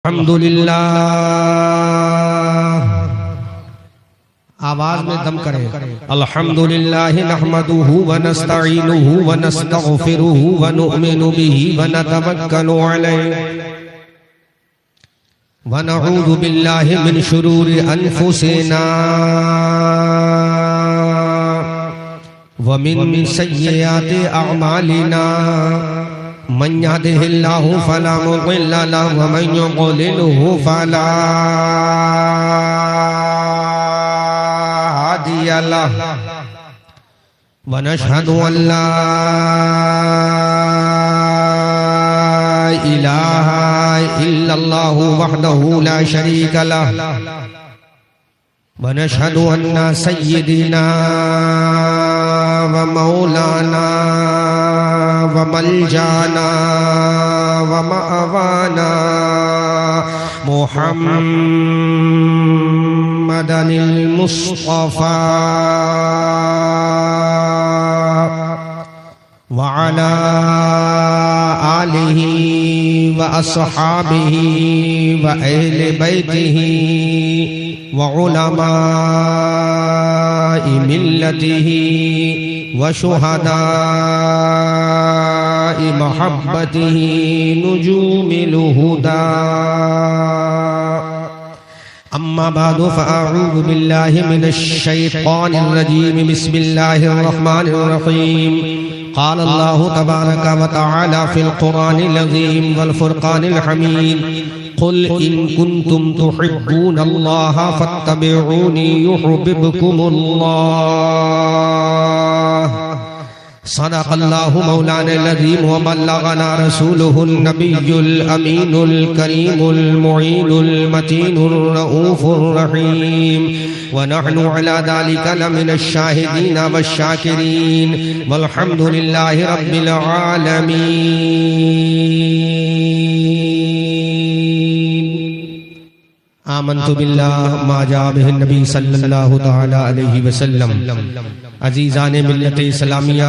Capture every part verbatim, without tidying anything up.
الحمدللہ آواز میں دم کریں الحمدللہ نحمدہ ونستعینہ ونستغفرہ ونؤمن بہ ونتوکل علیہ ونعوذ باللہ من شرور انفسنا ومن سیئات اعمالنا من يهده الله فلا مضل له ومن يضلله فلا هادي له ونشهد أن لا إله إلا الله وحده لا شريك له ونشهد أن سيدنا ومولانا وملجانا ومأوانا محمدا المصطفى وعلى آله وأصحابه وأهل بيته وعلماء ملته وشهداء محبته نجوم الهدى أما بعد فأعوذ بالله من الشيطان الرجيم بسم الله الرحمن الرحيم قال الله تبارك وتعالى في القرآن العظيم والفرقان الحميد قل إن كنتم تحبون الله فاتبعوني يحببكم الله صدق الله مولانا العظيم وبلغنا رسوله النبي الأمين الكريم المعين المتين الرؤوف الرحيم ونحن على ذلك لمن الشاهدين والشاكرين والحمد لله رب العالمين آمنت بالله ما جاء به النبي صلی اللہ تعالی علیہ وسلم عزیزان ملت اسلامیہ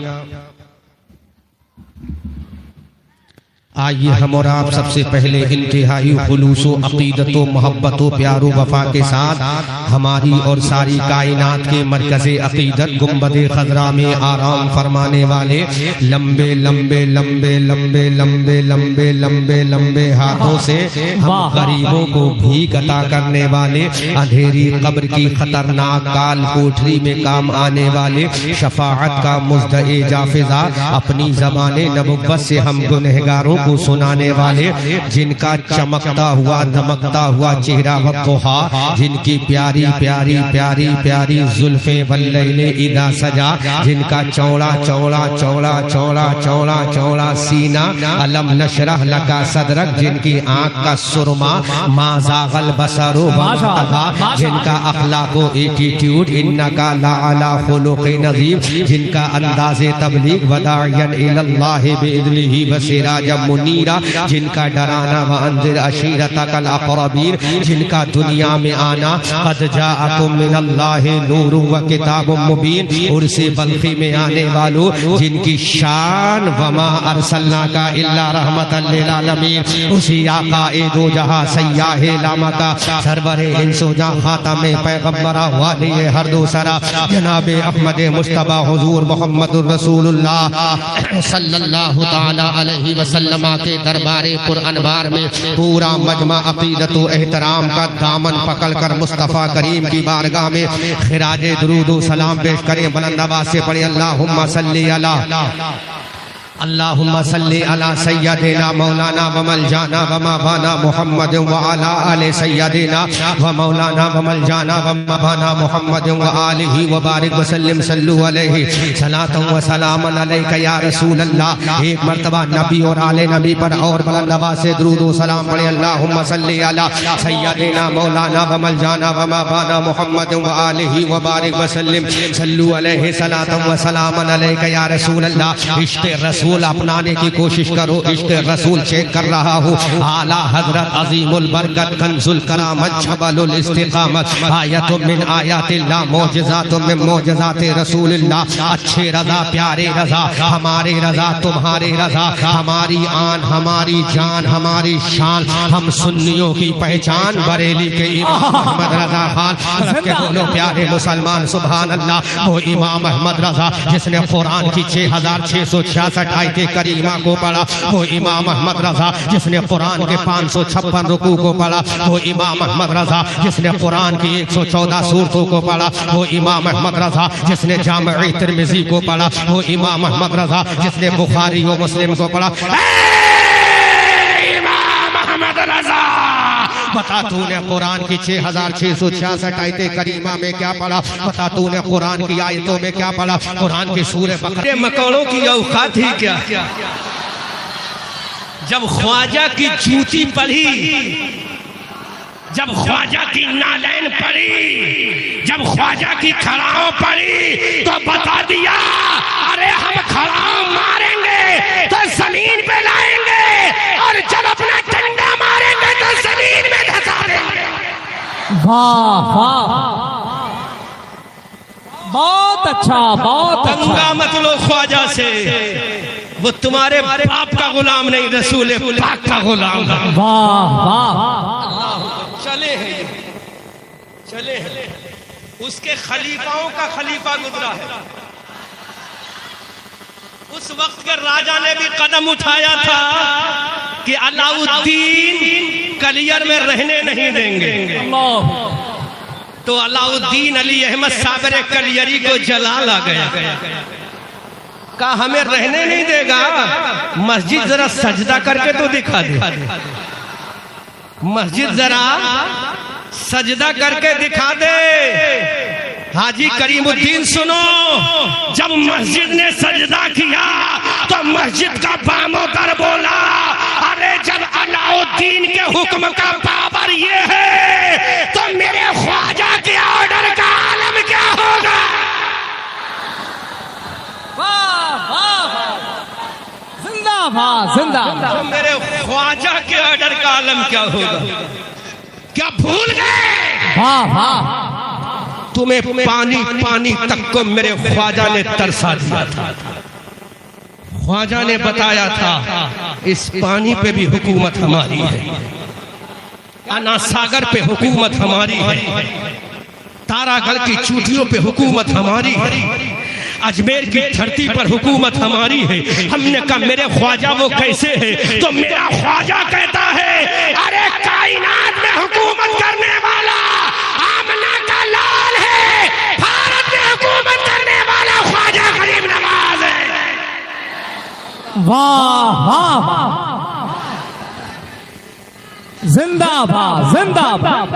آئیے ہم اور آپ سب سے پہلے انتہائی خلوص و عقیدت و محبت و پیار و وفا کے ساتھ ہماری اور ساری کائنات کے مرکز عقیدت گنبد خضرا میں آرام فرمانے والے لمبے لمبے لمبے لمبے لمبے لمبے لمبے لمبے ہاتھوں سے ہم غریبوں کو بھیک عطا کرنے والے اندھیری قبر کی خطرناک کال کوٹھری میں کام آنے والے شفاعت کا مزدع جافظہ اپنی زبان نبوت سے ہم گنہگاروں کو سنانے والے جن کا چمکتا ہوا دمکتا ہوا چہرہ وضحا جن کی پیاری پیاری پیاری پیاری زلفیں واللیل اذا سجا جن کا چوڑا چوڑا چوڑا چوڑا چوڑا چوڑا سینہ علم نشرح لکا صدرک جن کی آنکھ کا سرما ما زاغ البصر وما طغى جن کا اخلاق و ایٹیٹیوڈ انکا لعلی خلق نظیم جن کا انداز تبلیغ وداعیا الاللہ باذنہ وسراجا منیرہ جن کا ڈرانا وانذر عشیرتک الاقربین جن کا دنیا میں آنا قد جاءکم من اللہ نور و کتاب مبین عرس بلخی میں آنے والوں جن کی شان وما ارسلناک الا رحمتا للعالمین اسی آقا دو جہاں سیاہ لامکا سرور انس و جاں خاتم پیغمبرہ والی ہر دو سرا جناب احمد مصطفی حضور محمد الرسول اللہ صلی اللہ تعالی علیہ وسلم کے دربار پر انوار میں پورا مجمع عقیدت و احترام کا دامن پکڑ کر مصطفیٰ کریم کی بارگاہ میں خراج درود و سلام پیش کریں بلند آواز سے پڑھیں اللہم صلی علی اللہم صلی علی سیدنا مولانا وملجانا ومابانا محمد وعلا آل سیدنا ومولانا وملجانا ومابانا محمد وآلہ وبارک وسلم صلو علیہ صلاة و سلام علیکہ یا رسول اللہ ایک مرتبہ نبی اور آل نبی پر اور بلند آواز سے درود و سلام پڑھیں اللہم صلی علی سیدنا مولانا وملجانا ومابانا محمد وآلہ وبارک وسلم صلو علیہ صلاة و سلام علیکہ یا رسول اللہ عشق رسول رسول اپنانے کی کوشش کرو. عشق رسول چیک کر رہا ہوں. اعلیٰ حضرت عظیم البرکت کنز الکرامت جبل الاستقامت آیت من آیات اللہ معجزات من معجزات رسول اللہ. اچھے رضا پیارے رضا ہمارے رضا تمہارے رضا ہماری آن ہماری جان ہماری شان. ہم سنیوں کی پہچان بریلی کے امام احمد رضا خان. رب کے بولو پیارے مسلمان سبحان اللہ. وہ امام احمد رضا جس نے قرآن کی چھ ہزار چھ سو چھیاسٹھ آیت کریمہ کو پڑھا. وہ امام احمد رضا جس نے قرآن کے پانچ سو چھپن رکوع کو پڑھا. وہ امام احمد رضا جس نے قرآن کی ایک سو چودہ سورتوں کو پڑھا. وہ امام احمد رضا جس نے جامع ترمذی کو پڑھا. وہ امام احمد رضا جس نے بخاری و مسلم کو پڑھا. امام احمد رضا بتا تو نے قرآن کی چھ ہزار چھ سو چھیاسٹھ آیت کریمہ میں کیا پڑھا؟ بتا تو نے قرآن کی آیتوں میں کیا پڑھا؟ قرآن کی سورہ بقرہ مکوڑوں کی اوقات ہی کیا. جب خواجہ کی جوتی پڑھی، جب خواجہ کی نالین پڑھی، جب خواجہ کی کھڑاؤں پڑھی تو بتا دیا ارے ہم کھڑاؤں ماریں گے تو زمین پہ لائیں گے، اور جب اپنا ڈنڈا ماریں گے تو زمین میں دھسا دیں گے. واہ واہ بہت اچھا بہت تنگا مت لو خواجہ سے، وہ تمہارے باپ کا غلام نہیں رسول پاک کا غلام. واہ واہ چلے ہیں چلے ہیں اس کے خلیفاؤں کا خلیفہ گزرا ہے. اس وقت کے راجہ نے بھی قدم اٹھایا تھا کہ علاؤ الدین کلیر میں رہنے نہیں دیں گے. تو علاؤ الدین علی احمد صابر کلیری کو جلال آ گیا. کہا ہمیں رہنے نہیں دے گا، مسجد ذرا سجدہ کر کے تو دکھا دے. مسجد ذرا سجدہ کر کے دکھا دے. حاجی کریم الدین سنو، جب مسجد نے سجدہ کیا تو مسجد کا بامو در بولا ارے جب علاؤ الدین کے حکم کا پاور یہ ہے تو میرے خواجہ کے آرڈر کا عالم کیا ہوگا. واہ واہ زندہ باد زندہ تو میرے خواجہ کے آرڈر کا عالم کیا ہوگا. کیا بھول گئے واہ واہ تمہیں پانی پانی تک کو میرے خواجہ نے ترسا دیا تھا. خواجہ نے بتایا تھا اس پانی پہ بھی حکومت ہماری ہے، انا ساگر پہ حکومت ہماری ہے، تارا گڑھ کی چوٹیوں پہ حکومت ہماری ہے، اجمیر کی دھرتی پر حکومت ہماری ہے. ہم نے کہا میرے خواجہ وہ کیسے ہے؟ تو میرا خواجہ کہتا ہے ارے کائنات میں حکومت کرنے والا آمنہ کا لال ہے، بھارت میں حکومت کرنے والا خواجہ غریب نواز ہے. واہ واہ زندہ باد زندہ باد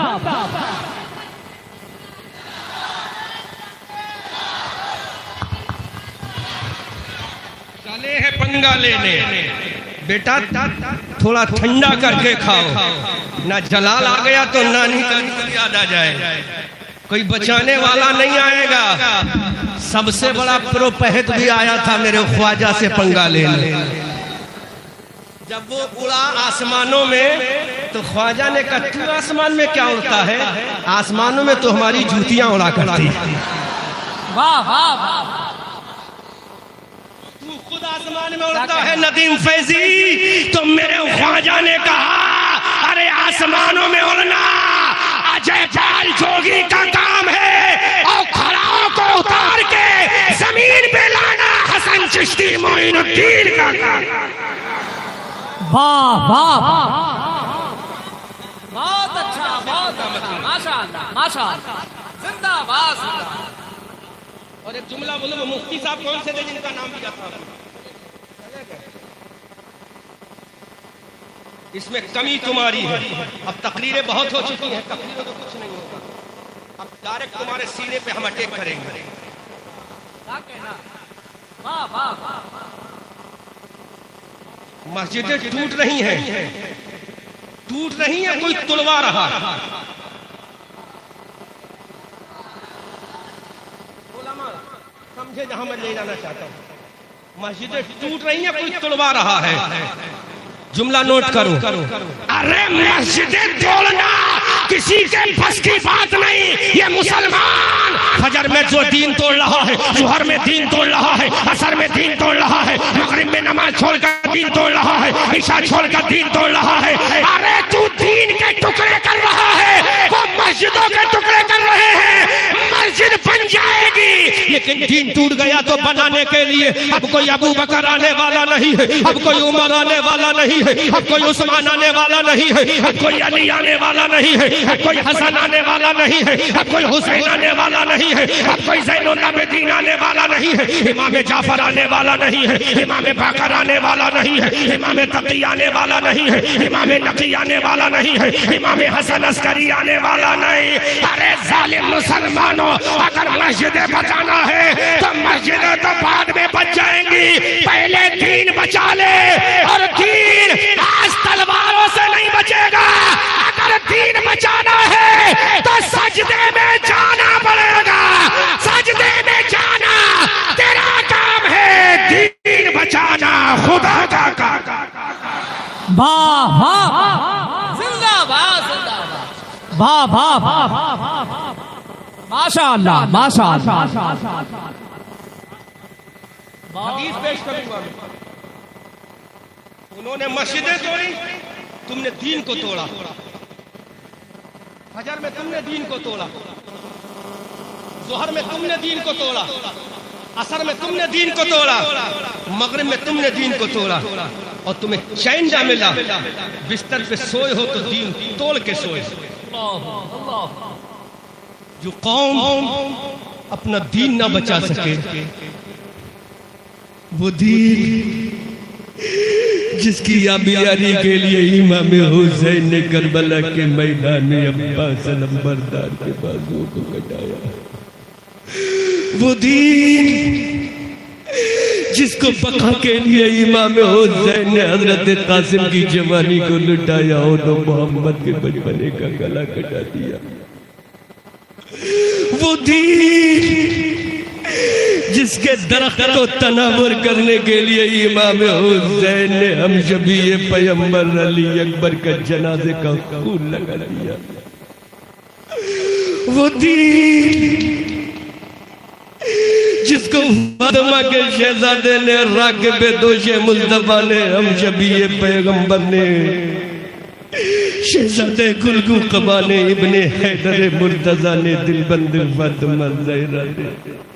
چلے ہیں پنگا لینے. بیٹا تھوڑا ٹھنڈا کر کے کھاؤ، نہ جلال آ گیا تو نانی کا ذکر یاد آ جائے. کوئی بچانے والا نہیں آئے گا. سب سے بڑا پروپہت بھی آیا تھا میرے خواجہ سے پنگا لینے. جب وہ اڑا آسمانوں میں تو خواجہ نے کہا تو آسمان میں کیا اڑتا ہے؟ آسمانوں میں تو ہماری جوتیاں اڑا کرتی. واہ واہ تو خود آسمان میں اڑتا ہے ندیم فیضی. تو میرے خواجہ نے کہا ارے آسمانوں میں اڑنا اجے پال جوگی کا کام ہے، اور کھڑاؤں کو اتار کے زمین پہ لانا حسن چشتی معین الدین کا کام. واہ واہ بہت اچھا بہت اچھا ماشاءاللہ ماشاءاللہ زندہ باد. اور ایک جملہ بولو وہ مفتی صاحب کون سے تھے جن کا نام لیا تھا؟ اس میں کمی تمہاری ہے. اب تقریریں بہت ہو چکی ہیں، تقریروں تو کچھ نہیں ہوگا. اب ڈائریکٹ تمہارے سینے پہ ہم اٹیک کریں گے. مسجدیں ٹوٹ رہی ہیں، ٹوٹ رہی ہیں، کوئی تلوا رہا. علماء سمجھے جہاں میں لے جانا چاہتا ہوں. مسجدیں ٹوٹ رہی ہیں، کوئی توڑوا رہا ہے. جملہ نوٹ کرو. ارے مسجدیں توڑنا کسی کے بس کی بات نہیں. یہ مسلمان فجر میں جو دین توڑ رہا ہے، ظہر میں دین توڑ رہا ہے، عصر میں دین توڑ رہا ہے، مغرب میں نماز چھوڑ کر دین توڑ رہا ہے، عشاء چھوڑ کر دین توڑ رہا ہے. ارے تو دین کے ٹکڑے کر رہا ہے، وہ مسجدوں کے ٹکڑے کر رہے ہیں. مسجد بن جائے گی لیکن دین ٹوٹ گیا تو بنانے کے لیے اب کوئی ابو بکر آنے والا نہیں ہے، اب کوئی عمر آنے والا نہیں ہے، اب کوئی عثمان آنے والا نہیں ہے، اب کوئی علی آنے والا نہیں ہے، اب کوئی حسن آنے والا نہیں ہے، اب کوئی حسین آنے والا نہیں ہے، اب کوئی زین العابدین آنے والا نہیں ہے، امام جعفر آنے والا نہیں ہے، امام باقر آنے والا نہیں ہے، امام تقی آنے والا نہیں ہے، امام نقی آنے والا نہیں ہے، امام حسن عسکری آنے والا نہیں. ارے ظالم مسلمانوں، اگر مسجدیں بچانا ہے تو مسجدیں تو بعد میں بچ جائیں گی، پہلے دین بچا لے. اور دین آج تلواروں سے نہیں بچے گا. اگر دین بچانا ہے تو سجدے میں جانا پڑے گا، سجدے میں جانا تیرا کام ہے. دین بچانا خدا کا کام. واہ واہ، زندہ باد زندہ باد، واہ واہ واہ، ماشاء اللہ ماشاء اللہ. حدیث پیش کروں گا. انہوں نے مسجدیں توڑی، تم نے دین کو توڑا. فجر میں تم نے دین کو توڑا، ظہر میں تم نے دین کو توڑا، عصر میں تم نے دین کو توڑا، مغرب میں تم نے دین کو توڑا. اور تمہیں چین نہ ملا، بستر پہ سوئے ہو تو دین توڑ کے سوئے. جو قوم اپنا دین نہ بچا سکے، وہ دین جس کی یابیاری کے لیے امام حسین نے کربلا کے میدان میں عباس علمبردار کے بازو کو کٹایا، وہ دین جس کو بقا کے لیے امام حسین نے حضرت قاسم کی جوانی کو لٹایا اور محمد کے بچپنے کا گلا کٹا دیا، وہ دین جس کے درخت کو تناور کرنے کے لیے امام حسین نے ہم شبیہ پیغمبر علی اکبر کا جنازے کا خون لگا دیا، وہ دین جس کو فاطمہ کے شہزادے نے راکب دوش مصطفیٰ نے ہم شبیہ پیغمبر نے شہزادے گلگو قبا نے ابن حیدر مرتضی نے دل بند فاطمہ زہرا نے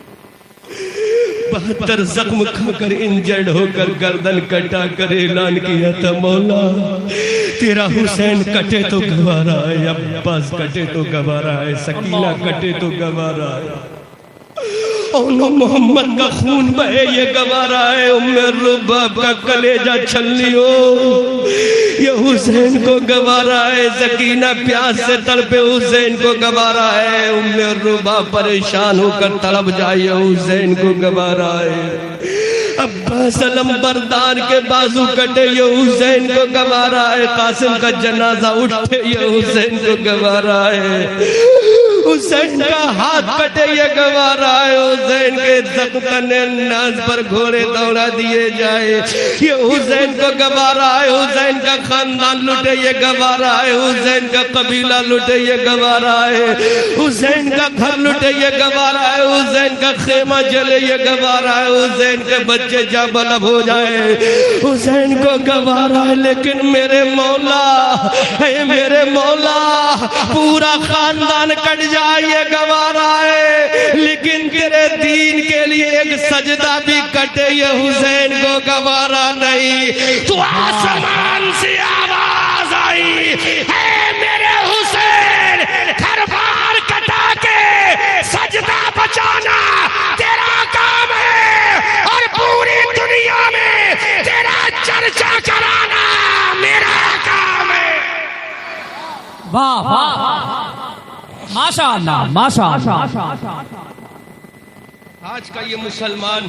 بہتر زخم کھا کر انجرڈ ہو کر گردن کٹا کر اعلان کیا تھا، مولا تیرا حسین کٹے تو گوارا ہے، عباس کٹے تو گوارا ہے، سکینہ کٹے تو گوارا ہے، اونو محمد کا خون بہے یہ گوارا ہے، ام رباب کا کلیجہ چھلنی ہو یہ حسین کو گوارا ہے، سکینہ پیاس سے تڑپے حسین کو گوارا ہے، ام رباب پریشان ہو کر تڑپ جائے حسین کو گوارا ہے، عباس علمبردار کے بازو کٹے یہ حسین کو گوارا ہے، قاسم کا جنازہ اٹھے یہ حسین کو گوارا ہے، حسین کا ہاتھ کٹے یہ گوارا ہے، حسین کے زخم ناز پر گھوڑے دوڑا دیے جائے یہ حسین کو گوارا ہے، حسین کا خاندان لٹے یہ گوارا ہے، حسین کا قبیلہ لٹے یہ گوارا ہے، حسین کا گھر لٹے یہ گوارا ہے، حسین کا خیمہ جلے یہ گوارا ہے، حسین کے بچے جا بلب ہو جائے حسین کو گوارا ہے، لیکن میرے مولا اے میرے مولا پورا خاندان کٹ جائے یہ گوارا ہے، لیکن تیرے دین کے لیے ایک سجدہ بھی کٹے یہ حسین کو گوارا نہیں. تو آسمان سے آواز آئی، اے میرے حسین گھر بار کٹا کے سجدہ بچانا تیرا کام ہے، اور پوری دنیا میں تیرا چرچا کرانا میرا کام ہے. واہ واہ، ماشاء اللہ ماشاء اللہ. آج کا یہ مسلمان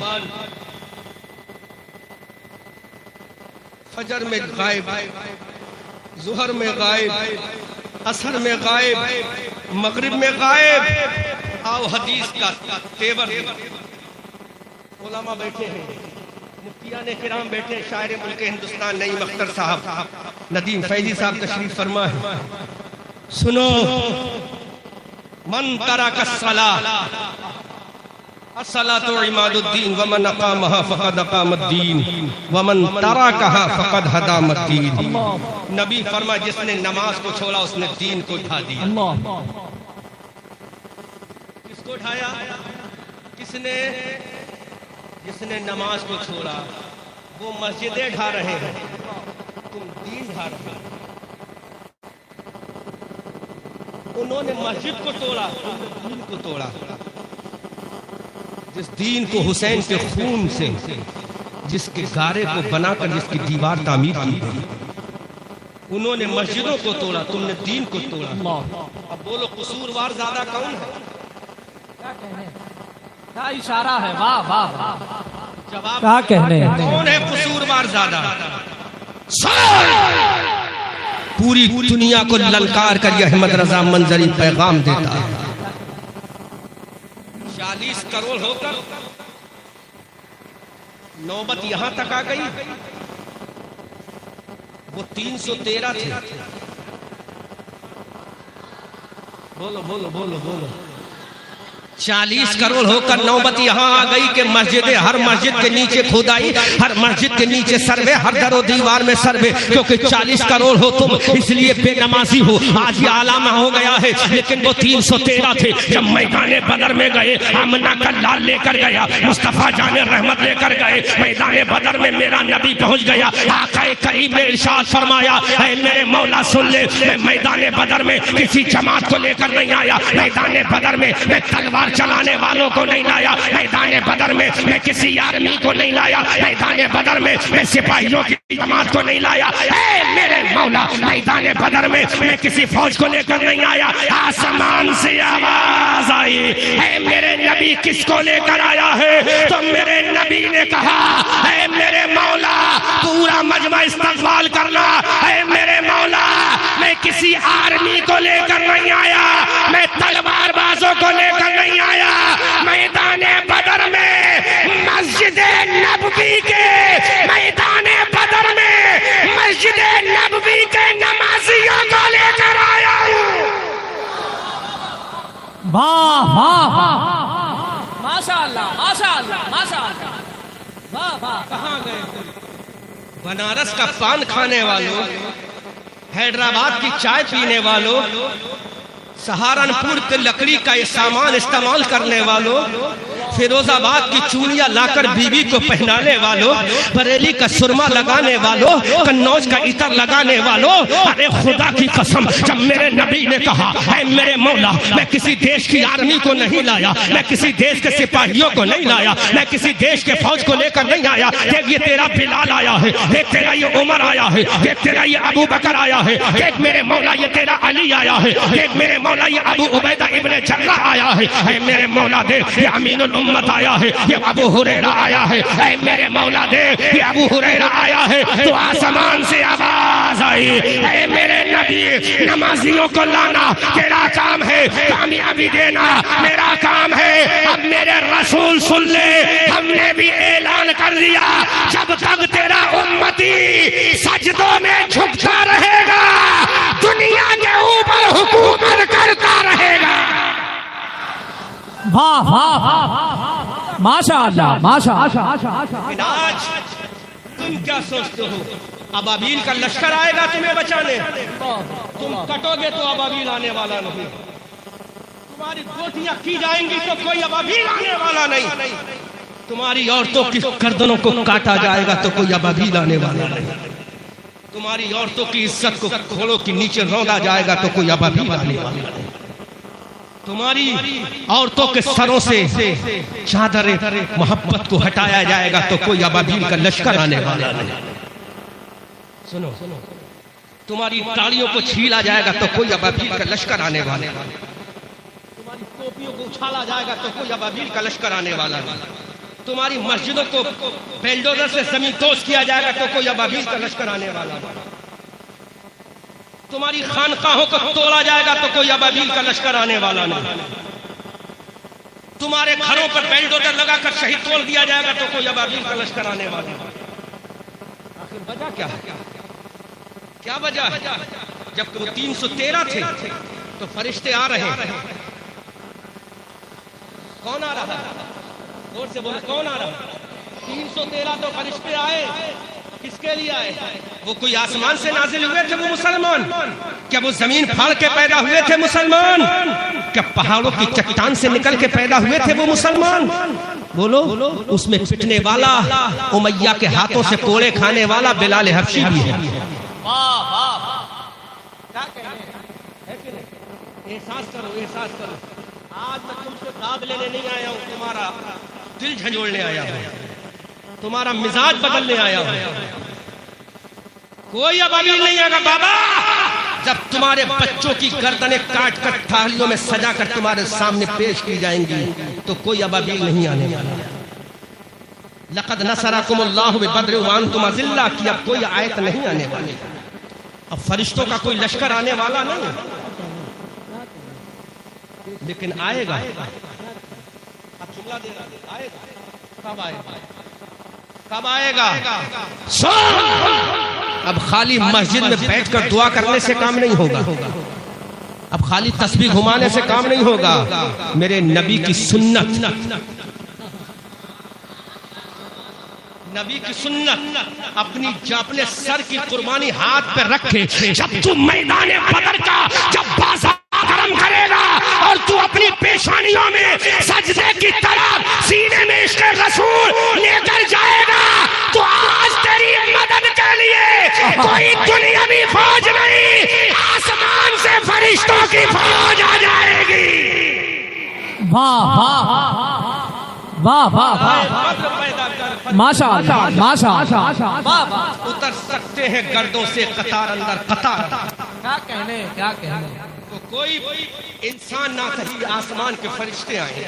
فجر میں غائب، ظہر میں غائب، عصر میں غائب، مغرب میں غائب. آؤ حدیث کا تیور، علماء بیٹھے ہیں، مفتیان کرام بیٹھے، شاعر ملک ہندوستان نعیم اختر صاحب، ندیم فیضی صاحب تشریف فرما ہے. سنو، من ترک الصلاۃ الصلاۃ عماد الدین ومن اقامها فقد اقام الدین ومن ترکها فقد ہدم الدین. نبی فرمایا جس نے نماز کو چھوڑا اس نے دین کو ڈھا دیا. کس کو ڈھایا؟ کس نے؟ جس نے نماز کو چھوڑا. وہ مسجدیں ڈھا رہے ہیں، تم دین ڈھا رہے ہو. انہوں نے مسجد کو توڑا، تم نے دین کو توڑا. جس دین کو حسین کے خون سے، جس کے گارے کو بنا کر جس کی دیوار تعمیر کی گئی، انہوں نے مسجدوں کو توڑا، تم نے دین کو توڑا. اب بولو قصوروار زیادہ کون ہے؟ کیا اشارہ ہے، واہ واہ واہ. جواب کیا کہنے ہیں؟ کون ہے قصوروار زیادہ؟ پوری دنیا کو للکار کر یہ احمد رضا منظری پیغام دیتا ہے. چالیس کروڑ ہو کر نوبت یہاں تک آ گئی. وہ تین سو تیرہ تھے. بولو بولو بولو بولو. چالیس کروڑ ہو کر نوبت یہاں آ گئی کہ مسجدیں، ہر مسجد کے نیچے کھدائی، ہر مسجد کے نیچے سروے، ہر در و دیوار میں سروے. کیونکہ چالیس کروڑ ہو تم، اس لیے بے نمازی ہو. آج یہ علامہ ہو گیا ہے، لیکن وہ تین سو تیرہ تھے. جب میدان بدر میں گئے، آمنہ کا لال لے کر گیا، مصطفیٰ جان رحمت لے کر گئے. میدان بدر میں میرا نبی پہنچ گیا. آقا کریم نے ارشاد فرمایا، اے میرے مولا سن لے، میں میدان بدر میں کسی جماعت کو لے کر نہیں آیا. میدان بدر میں میں تلوار چلانے والوں کو نہیں لایا. میدان بدر میں میں کسی آرمی کو نہیں لایا. میدان بدر میں میں سپاہیوں کی جماعت کو نہیں لایا. اے میرے مولا، میدان بدر میں میں کسی فوج کو لے کر نہیں آیا. آسمان سے آواز آئی، اے میرے نبی کس کو لے کر آیا ہے؟ تو میرے نبی نے کہا، اے میرے مولا پورا مجمع استقبال کرنا. اے میرے مولا میں کسی آرمی کو لے کر نہیں آیا، میں تلوار بازوں کو لے کر نہیں آیا. میدان بدر میں مسجد نبوی کے میدان بدر میں مسجد نبوی کے نمازیوں کو لے کر آیا ہوں. واہ واہ واہ، ماشاء اللہ ماشاء اللہ ماشاء اللہ، واہ واہ. کہاں گئے؟ بنارس کا پان کھانے والوں، حیدرآباد کی چائے پینے والوں، سہارنپور کے لکڑی کا یہ سامان استعمال کرنے والوں، فیروز آباد کی چوڑیاں لا کر بیوی کو پہنانے والوں، بریلی کا سرما لگانے والوں، قنوج کا عطر لگانے والوں. ارے خدا کی قسم، جب میرے نبی نے کہا، اے میرے مولا میں کسی دیش کی آرمی کو نہیں لایا، میں کسی دیش کے سپاہیوں کو نہیں لایا، میں کسی دیش کے فوج کو لے کر نہیں آیا. دیکھ یہ تیرا بلال آیا ہے، دیکھ تیرا یہ عمر آیا ہے، دیکھ تیرا یہ ابو بکر آیا ہے، دیکھ میرے مولا یہ تیرا علی آیا ہے، دیکھ میرے مولا یہ ابو عبیدہ ابن جراح آیا ہے. اے میرے مولا دیکھ یہ امین الامت آیا ہے، یہ ابو ہریرہ آیا ہے. اے میرے مولا دیکھ یہ ابو ہریرہ آیا ہے. تو آسمان سے آواز آئی، اے میرے نبی نمازیوں کو لانا تیرا کام ہے، کامیابی دینا میرا کام ہے. اب میرے رسول سن لے، ہم نے بھی اعلان کر دیا، جب تک تیرا امتی سجدوں میں جھکتا رہے گا دنیا کے اوپر حکومت کرتا رہے گا. واہ واہ واہ، ماشاء اللہ ماشاء اللہ. آج تم کیا سوچتے ہو؟ ابابیل کا لشکر آئے گا تمہیں بچانے؟ تم کٹو گے تو ابابیل آنے والا نہیں. تمہاری گوٹیاں کی جائیں گی تو کوئی ابابیل آنے والا نہیں. تمہاری عورتوں کی گردنوں کو کاٹا جائے گا تو کوئی ابابیل آنے والا نہیں. تمہاری عورتوں کی عزت کو گھوڑوں کے نیچے روندا جائے گا تو کوئی ابابیل آنے والا نہیں. تمہاری عورتوں کے سروں سے چادر محبت کو ہٹایا جائے گا تو کوئی ابابیل کا لشکر آنے والا نہیں. سنو، تمہاری تاڑیوں کو چھیلا جائے گا تو کوئی ابابیل کا لشکر آنے والا نہیں. تمہاری ٹوپیوں کو اچھالا جائے گا تو کوئی ابابیل کا لشکر آنے والا نہیں. تمہاری مسجدوں کو بیلڈوزر سے زمین دوز کیا جائے گا تو کوئی ابابیل کا لشکر آنے والا نہیں. تمہاری خانقاہوں کو توڑا جائے گا تو کوئی ابابیل کا لشکر آنے والا نہیں. تمہارے گھروں پر بیلڈوزر لگا کر شہید توڑ دیا جائے گا تو کوئی ابابیل کا لشکر آنے والا. آخر وجہ کیا ہے؟ کیا وجہ ہے؟ جب کہ وہ تین سو تیرہ تھے تو فرشتے آ رہے ہیں. کون آ رہا ہے؟ زور سے بولو, کون آ رہا ہے؟ تین سو تیرہ تو فرشتے آئے. کس کے لیے آئے؟ وہ کوئی آسمان سے نازل ہوئے تھے وہ مسلمان؟ کیا وہ زمین پھاڑ کے پیدا ہوئے تھے مسلمان؟ کیا پہاڑوں کی چٹان سے نکل کے پیدا ہوئے تھے وہ مسلمان؟ بولو. اس میں پٹنے والا, امیہ کے ہاتھوں سے کوڑے کھانے والا بلال حبشی بھی ہے. احساس کرو, احساس کرو. آج میں تم سے داد لینے نہیں آیا ہوں, تمہارا دل جھنجھوڑنے آیا ہوں, تمہارا مزاج بدلنے آیا ہوں. کوئی ابابیل نہیں آئے گا بابا. جب تمہارے بچوں کی گردنیں کاٹ کر تھالیوں میں سجا کر تمہارے سامنے پیش کی جائیں گی تو کوئی ابابیل نہیں آنے والا. لقد نصرکم اللہ ببدر وانتم اذلہ کی اب کوئی آیت نہیں آنے والی. اب فرشتوں کا کوئی لشکر آنے والا نہیں, لیکن آئے گا. اب جملہ دے رہا آئے گا. کب آئے گا؟ کب آئے گا؟ اب خالی مسجد میں بیٹھ کر دعا کرنے سے کام نہیں ہوگا. اب خالی تسبیح گھمانے سے کام نہیں ہوگا. میرے نبی کی سنت, نبی کی سنت اپنی اپنے سر کی قربانی ہاتھ پہ رکھے. جب تو میدان بدر کا جب بازار گرم کرے گا اور تو اپنی پیشانیوں میں سجدے کی طرح سینے میں عشق رسول لے کر جائے گا تو آج تیری مدد کے لیے کوئی دنیاوی فوج نہیں, آسمان سے فرشتوں کی فوج آ جائے گی. واہ واہ واہ واہ واہ, ماشاء اللہ ماشاء اللہ. اتر سکتے ہیں گردوں سے قطار اندر قطار. کیا کہنے کیا کہنے. تو کوئی انسان نہ کہیں, آسمان کے فرشتے آئیں گے,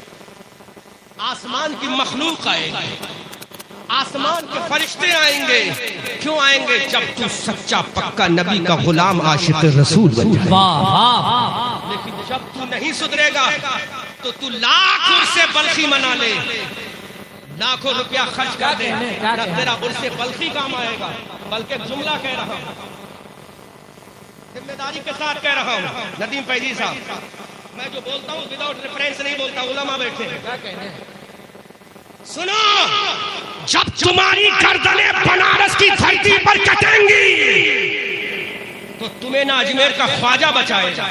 آسمان کی مخلوق آئے گی, آسمان کے فرشتے آئیں گے. کیوں آئیں گے؟ جب تو سچا پکا نبی کا غلام عاشق رسول بن جائے. لیکن جب تو نہیں سدھرے گا تو تو لاکھ عرص بلخی منا لے, لاکھوں روپیہ خرچ کر دے, نہ تیرا عرص بلخی کام آئے گا. بلکہ جملہ کہہ رہا ہوں, ذمہ داری کے ساتھ کہہ رہا ہوں. ندیم فیضی صاحب, میں جو بولتا ہوں وداؤٹ ریفرنس نہیں بولتا, علماء بیٹھے ہیں. سنو, جب تمہاری گردنیں بنارس کی دھرتی پر کٹیں گی تو تمہیں نہ اجمیر کا خواجہ بچائے گا,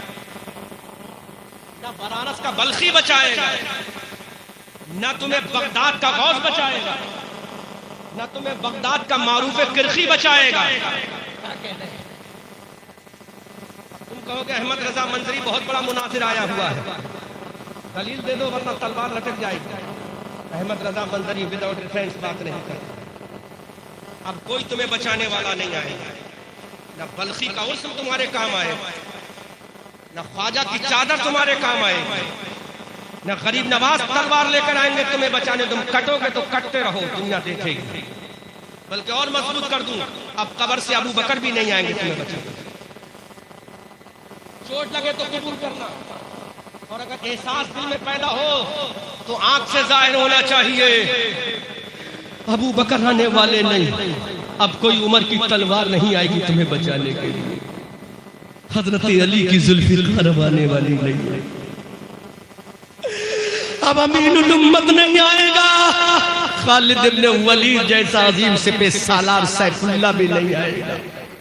نہ بنارس کا بلخی بچائے گا, نہ تمہیں بغداد کا غوث بچائے گا, نہ تمہیں بغداد کا معروف کرخی بچائے گا. تم کہو کہ احمد رضا منظری بہت بڑا مناظر آیا ہوا ہے, دلیل دے دو ورنہ تلوار لٹک جائے گی. احمد رضا منظری وداؤٹ ریفرنس بات نہیں کرتا. اب کوئی تمہیں بچانے والا نہیں آئے گا. نہ بلخی کا عرس تمہارے کام آئے, نہ خواجہ کی چادر تمہارے کام آئے, نہ غریب نواز تلوار لے کر آئیں گے تمہیں بچانے. تم کٹو گے تو کٹتے رہو, دنیا دیکھے گی. بلکہ اور مضبوط کر دوں, اب قبر سے ابو بکر بھی نہیں آئیں گے تمہیں بچانے. چوٹ لگے تو قبول کرنا, اور اگر احساس دل میں پیدا ہو تو آنکھ سے ظاہر ہونا چاہیے ابو بکر آنے والے نہیں, اب کوئی عمر کی تلوار نہیں آئے گی تمہیں بچانے کے لیے, حضرت علی کی ذوالفقار آنے والی نہیں, اب امین الامت نہیں آئے گا, خالد ابن ولید جیسا عظیم سپہ سالار سیف اللہ بھی نہیں آئے گا.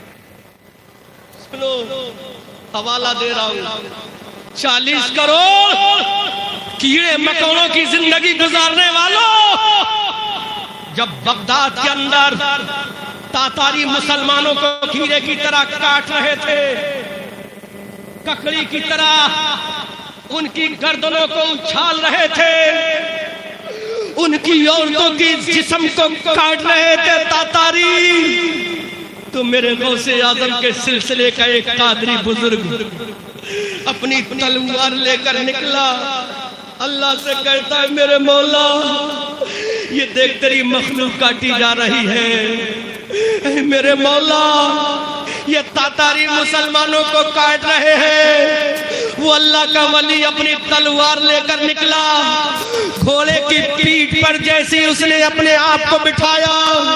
سنو, حوالہ دے رہا ہوں, چالیس کروڑ کیڑے مکوڑوں کی زندگی گزارنے والوں, جب بغداد کے اندر تاتاری مسلمانوں کو کیڑے کی طرح کاٹ رہے تھے, ککڑی کی طرح ان کی گردنوں کو اچھال رہے تھے, ان کی عورتوں کی جسم کو کاٹ رہے تھے تاتاری, تو میرے غوث اعظم کے سلسلے کا ایک قادری بزرگ اپنی تلوار لے کر نکلا, اللہ سے کہتا ہے میرے مولا یہ دیکھ تیری مخلوق کاٹی جا رہی ہے, میرے مولا یہ تاتاری مسلمانوں کو کاٹ رہے ہیں, وہ اللہ کا ولی اپنی تلوار لے کر نکلا، گھوڑے کی پیٹھ پر جیسے اس نے اپنے آپ کو بٹھایا،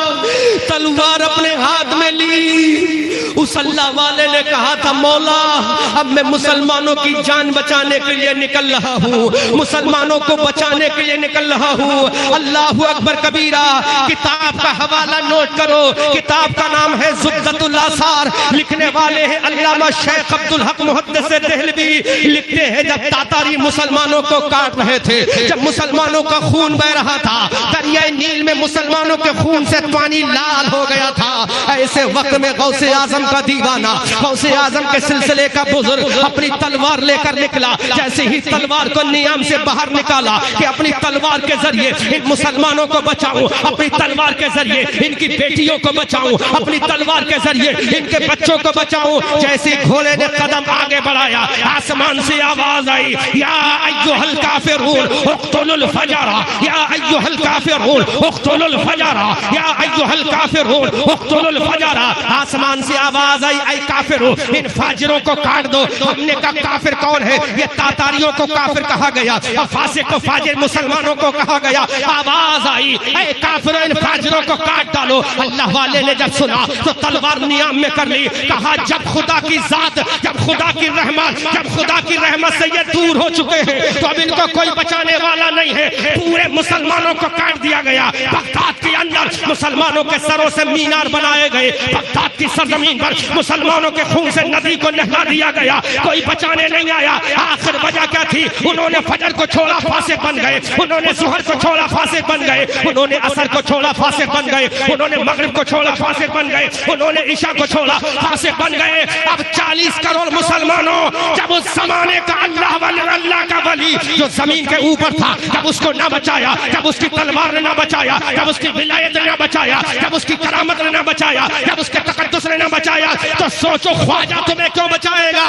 تلوار اپنے ہاتھ میں لی، اس اللہ والے نے کہا تھا مولا اب میں مسلمانوں کی جان بچانے کے لیے نکل رہا ہوں، مسلمانوں کو بچانے کے لیے نکل رہا ہوں۔ اللہ اکبر کبیرہ۔ کتاب کا حوالہ نوٹ کرو، کتاب کا نام ہے زبدۃ الاثار، لکھنے والے ہیں علامہ شیخ عبدالحق محدث دہلوی۔ لکھتے ہیں جب تاتاری مسلمانوں کو کاٹ رہے تھے، جب مسلمانوں کا خون بہ رہا تھا، دریائے نیل میں مسلمانوں کے خون سے پانی لال ہو گیا تھا، ایسے وقت میں غوث اعظم کا دیوانہ، غوث اعظم کے سلسلے کا بزرگ اپنی تلوار لے کر نکلا۔ جیسے ہی تلوار کو نیام سے باہر نکالا کہ اپنی تلوار کے ذریعے ان مسلمانوں کو بچاؤں، اپنی تلوار کے ذریعے ان کی بیٹیوں کو بچاؤں، اپنی تلوار کے ذریعے ان کے بچوں کو بچاؤں، جیسے گھوڑے نے قدم آگے بڑھایا، آسمان سے آواز آئی، یا ایھا الکافرون اقتلوا الفجر، یا ایھا الکافرون اقتلوا الفجر، یا ایھا الکافرون اقتلوا الفجر۔ آسمان سے آواز آئی، اے کافروں ان فاجروں کو کاٹ دو۔ ہم نے کہا کافر کون ہے؟ یہ تاتاریوں کو کافر کہا گیا، اور فاسق کو فاجر مسلمانوں کو کہا گیا۔ آواز آئی، اے کافروں ان فاجروں کو کاٹ ڈالو۔ اللہ والے نے جب سنا تو تلوار نیام میں کر لی، کہا جب خدا کی ذات، جب خدا کی رحمت، جب خدا کی رحمت سے یہ دور ہو چکے ہیں تو اب ان کو کوئی بچانے والا نہیں ہے۔ پورے مسلمانوں کو کاٹ دیا گیا۔ بغداد کے اندر مسلمانوں کے سروں سے مینار بنائے گئے، بغداد کی سرزمین پر مسلمانوں کے خون سے ندی کو نہلا دیا گیا، کوئی بچانے نہیں آیا۔ آخر وجہ کیا تھی؟ انہوں نے فجر کو چھوڑا فاسق بن گئے، انہوں نے ظہر کو چھوڑا فاسق بن گئے، انہوں نے عصر کو چھوڑا فاسق بن گئے، انہوں نے مغرب کو چھوڑا فاسق بن گئے، انہوں نے عشاء کو چھوڑا فاسق بن گئے۔ اب چالیس کروڑ مسلمانوں جب اس زمانے کا اللہ ولی، اللہ کا ولی جو زمین کے اوپر تھا، جب اس کو نہ بچایا، جب اس کی تلوار نے نہ بچایا، جب اس کی ولایت نے نہ بچایا، جب اس کی کرامت نے نہ بچایا، جب اس کے تقدس نے نہ بچایا، تو سوچو خواجہ تمہیں کیوں بچائے گا؟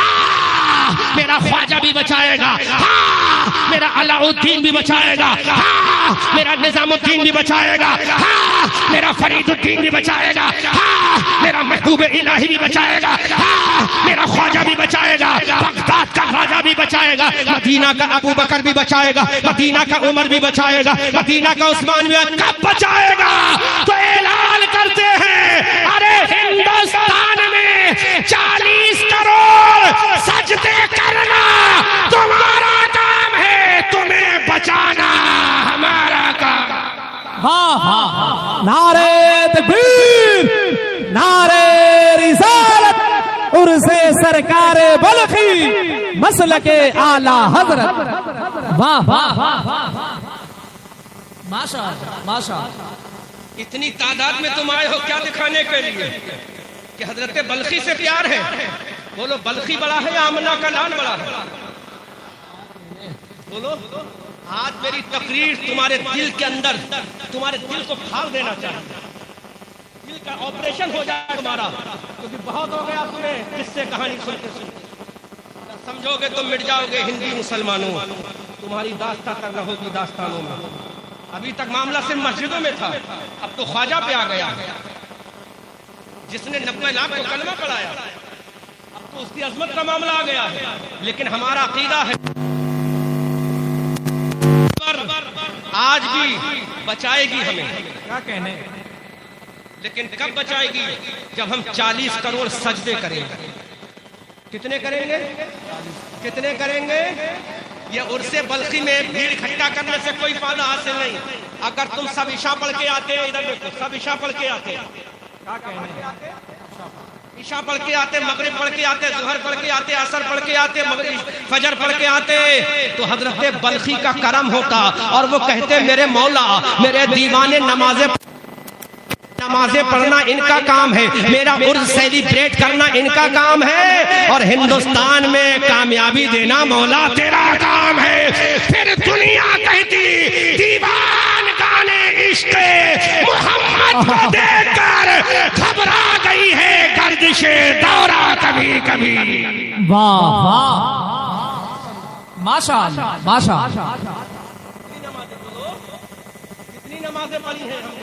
ہاں میرا خواجہ بھی بچائے گا، ہاں میرا علاء الدین بھی بچائے گا، ہاں میرا نظام الدین بھی بچائے گا، ہاں میرا فرید الدین بھی بچائے گا، ہاں میرا محبوب الہی بھی بچائے گا، ہاں میرا خواجہ بھی بچائے گا، بغداد کا خواجہ بھی بچائے گا، مدینہ کا ابو بکر بھی بچائے گا، مدینہ کا عمر بھی بچائے گا، مدینہ کا عثمان بھی کب بچائے گا؟ تو اعلان کرتے ہیں ارے ہندوستان میں چالیس کروڑ سجدے کرنا تمہارا کام ہے، تمہیں بچانا ہمارا کام۔ ہاں ہاں نعرے تکبیر، نعرے رسالت، عرس سرکار بلخی، مسلک اعلی حضرت۔ واہ واہ ماشاء اللہ ماشاء اللہ۔ اتنی تعداد میں تم آئے ہو کیا دکھانے کے لیے کہ حضرت بلخی سے پیار ہے؟ بولو بلخی بڑا ہے یا آمنہ کا لان بڑا ہے؟ بولو۔ آج میری تقریر تمہارے دل کے اندر، تمہارے دل کو پھاڑ دینا چاہیے، دل کا آپریشن ہو جائے تمہارا، کیونکہ بہت ہو گیا تمہیں کس سے کہانی سنتے سنتے، سمجھو گے تم مٹ جاؤ گے ہندی مسلمانوں، تمہاری داستان کرنا ہوگی داستانوں میں۔ ابھی تک معاملہ صرف مسجدوں میں تھا، اب تو خواجہ پہ آ گیا، جس نے نبے لاکھ کو کلمہ پڑھایا، اب تو اس کی عظمت کا معاملہ آ گیا ہے۔ لیکن ہمارا عقیدہ ہے آج بھی بچائے گی ہمیں، کیا کہنے، لیکن کب بچائے گی؟ جب ہم چالیس کروڑ سجدے کریں گے۔ کتنے کریں گے؟ کتنے کریں گے؟ یہ عرس بلخی میں بھیڑ اکٹھا کرنے سے کوئی فائدہ حاصل نہیں۔ اگر تم سب عشاء پڑھ کے آتے، ادھر دیکھو سب عشاء پڑھ کے آتے، کیا کہنے، عشاء پڑھ کے آتے، مغرب پڑھ کے آتے، ظہر پڑھ کے آتے، عصر پڑھ کے آتے، مغرب فجر پڑھ کے آتے، تو حضرت بلخی کا کرم ہوتا اور وہ کہتے میرے مولا میرے دیوانے نمازیں نمازیں پڑھنا ان کا کام ہے، میرا عرس سیلیبریٹ کرنا ان کا کام ہے، اور ہندوستان میں کامیابی دینا مولا تیرا کام ہے۔ پھر دنیا کہتی دیوان گانے عشق محمد کو دیکھ کر گھبرا گئی ہے گردش دورہ کبھی کبھی۔ واہ واہ ماشاء اللہ ماشاء اللہ۔ کتنی نمازیں بولو، کتنی نمازیں پڑھی ہیں ہم نے؟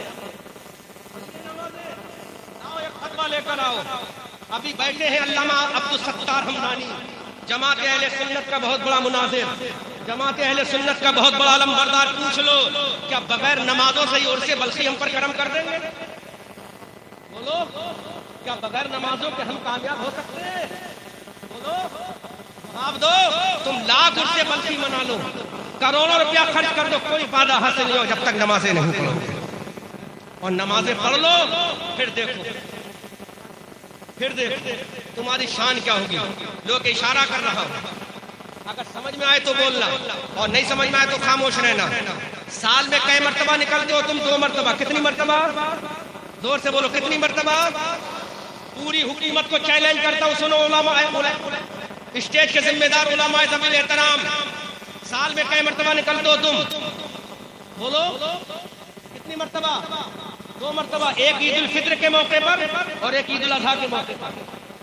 لے کر آؤ۔ ابھی بیٹھے ہیں علامہ عبدالستار ہمدانی، جماعت اہل سنت کا بہت بڑا مناظر، جماعت اہل سنت کا بہت بڑا علم بردار، پوچھ لو کیا بغیر نمازوں سے ہی عرس بلخی ہم پر کرم کر دیں گے؟ بولو کیا بغیر نمازوں کے ہم کامیاب ہو سکتے ہیں؟ بولو آپ دو، تم لاکھ عرس بلخی منا لو، کروڑوں روپیہ خرچ کر دو، کوئی فائدہ حاصل نہیں ہو جب تک نمازیں نہیں پڑھو گے۔ اور نمازیں پڑھ لو پھر دیکھو، پھر دیکھو تمہاری شان کیا ہوگی۔ لوگ اشارہ کر رہا ہوں، اگر سمجھ میں آئے تو بولنا اور نہیں سمجھ میں آئے تو خاموش رہنا۔ سال میں کئی مرتبہ نکلتے ہو تم؟ دو مرتبہ۔ کتنی مرتبہ؟ زور سے بولو، کتنی مرتبہ؟ پوری حکومت کو چیلنج کرتا ہوں، سنو علماء، اسٹیج کے ذمہ دار علماء ذوی احترام، سال میں کئی مرتبہ نکلتے ہو تم؟ بولو کتنی مرتبہ؟ دو مرتبہ، ایک عید الفطر کے موقع پر اور ایک عید الاضحیٰ کے موقع پر۔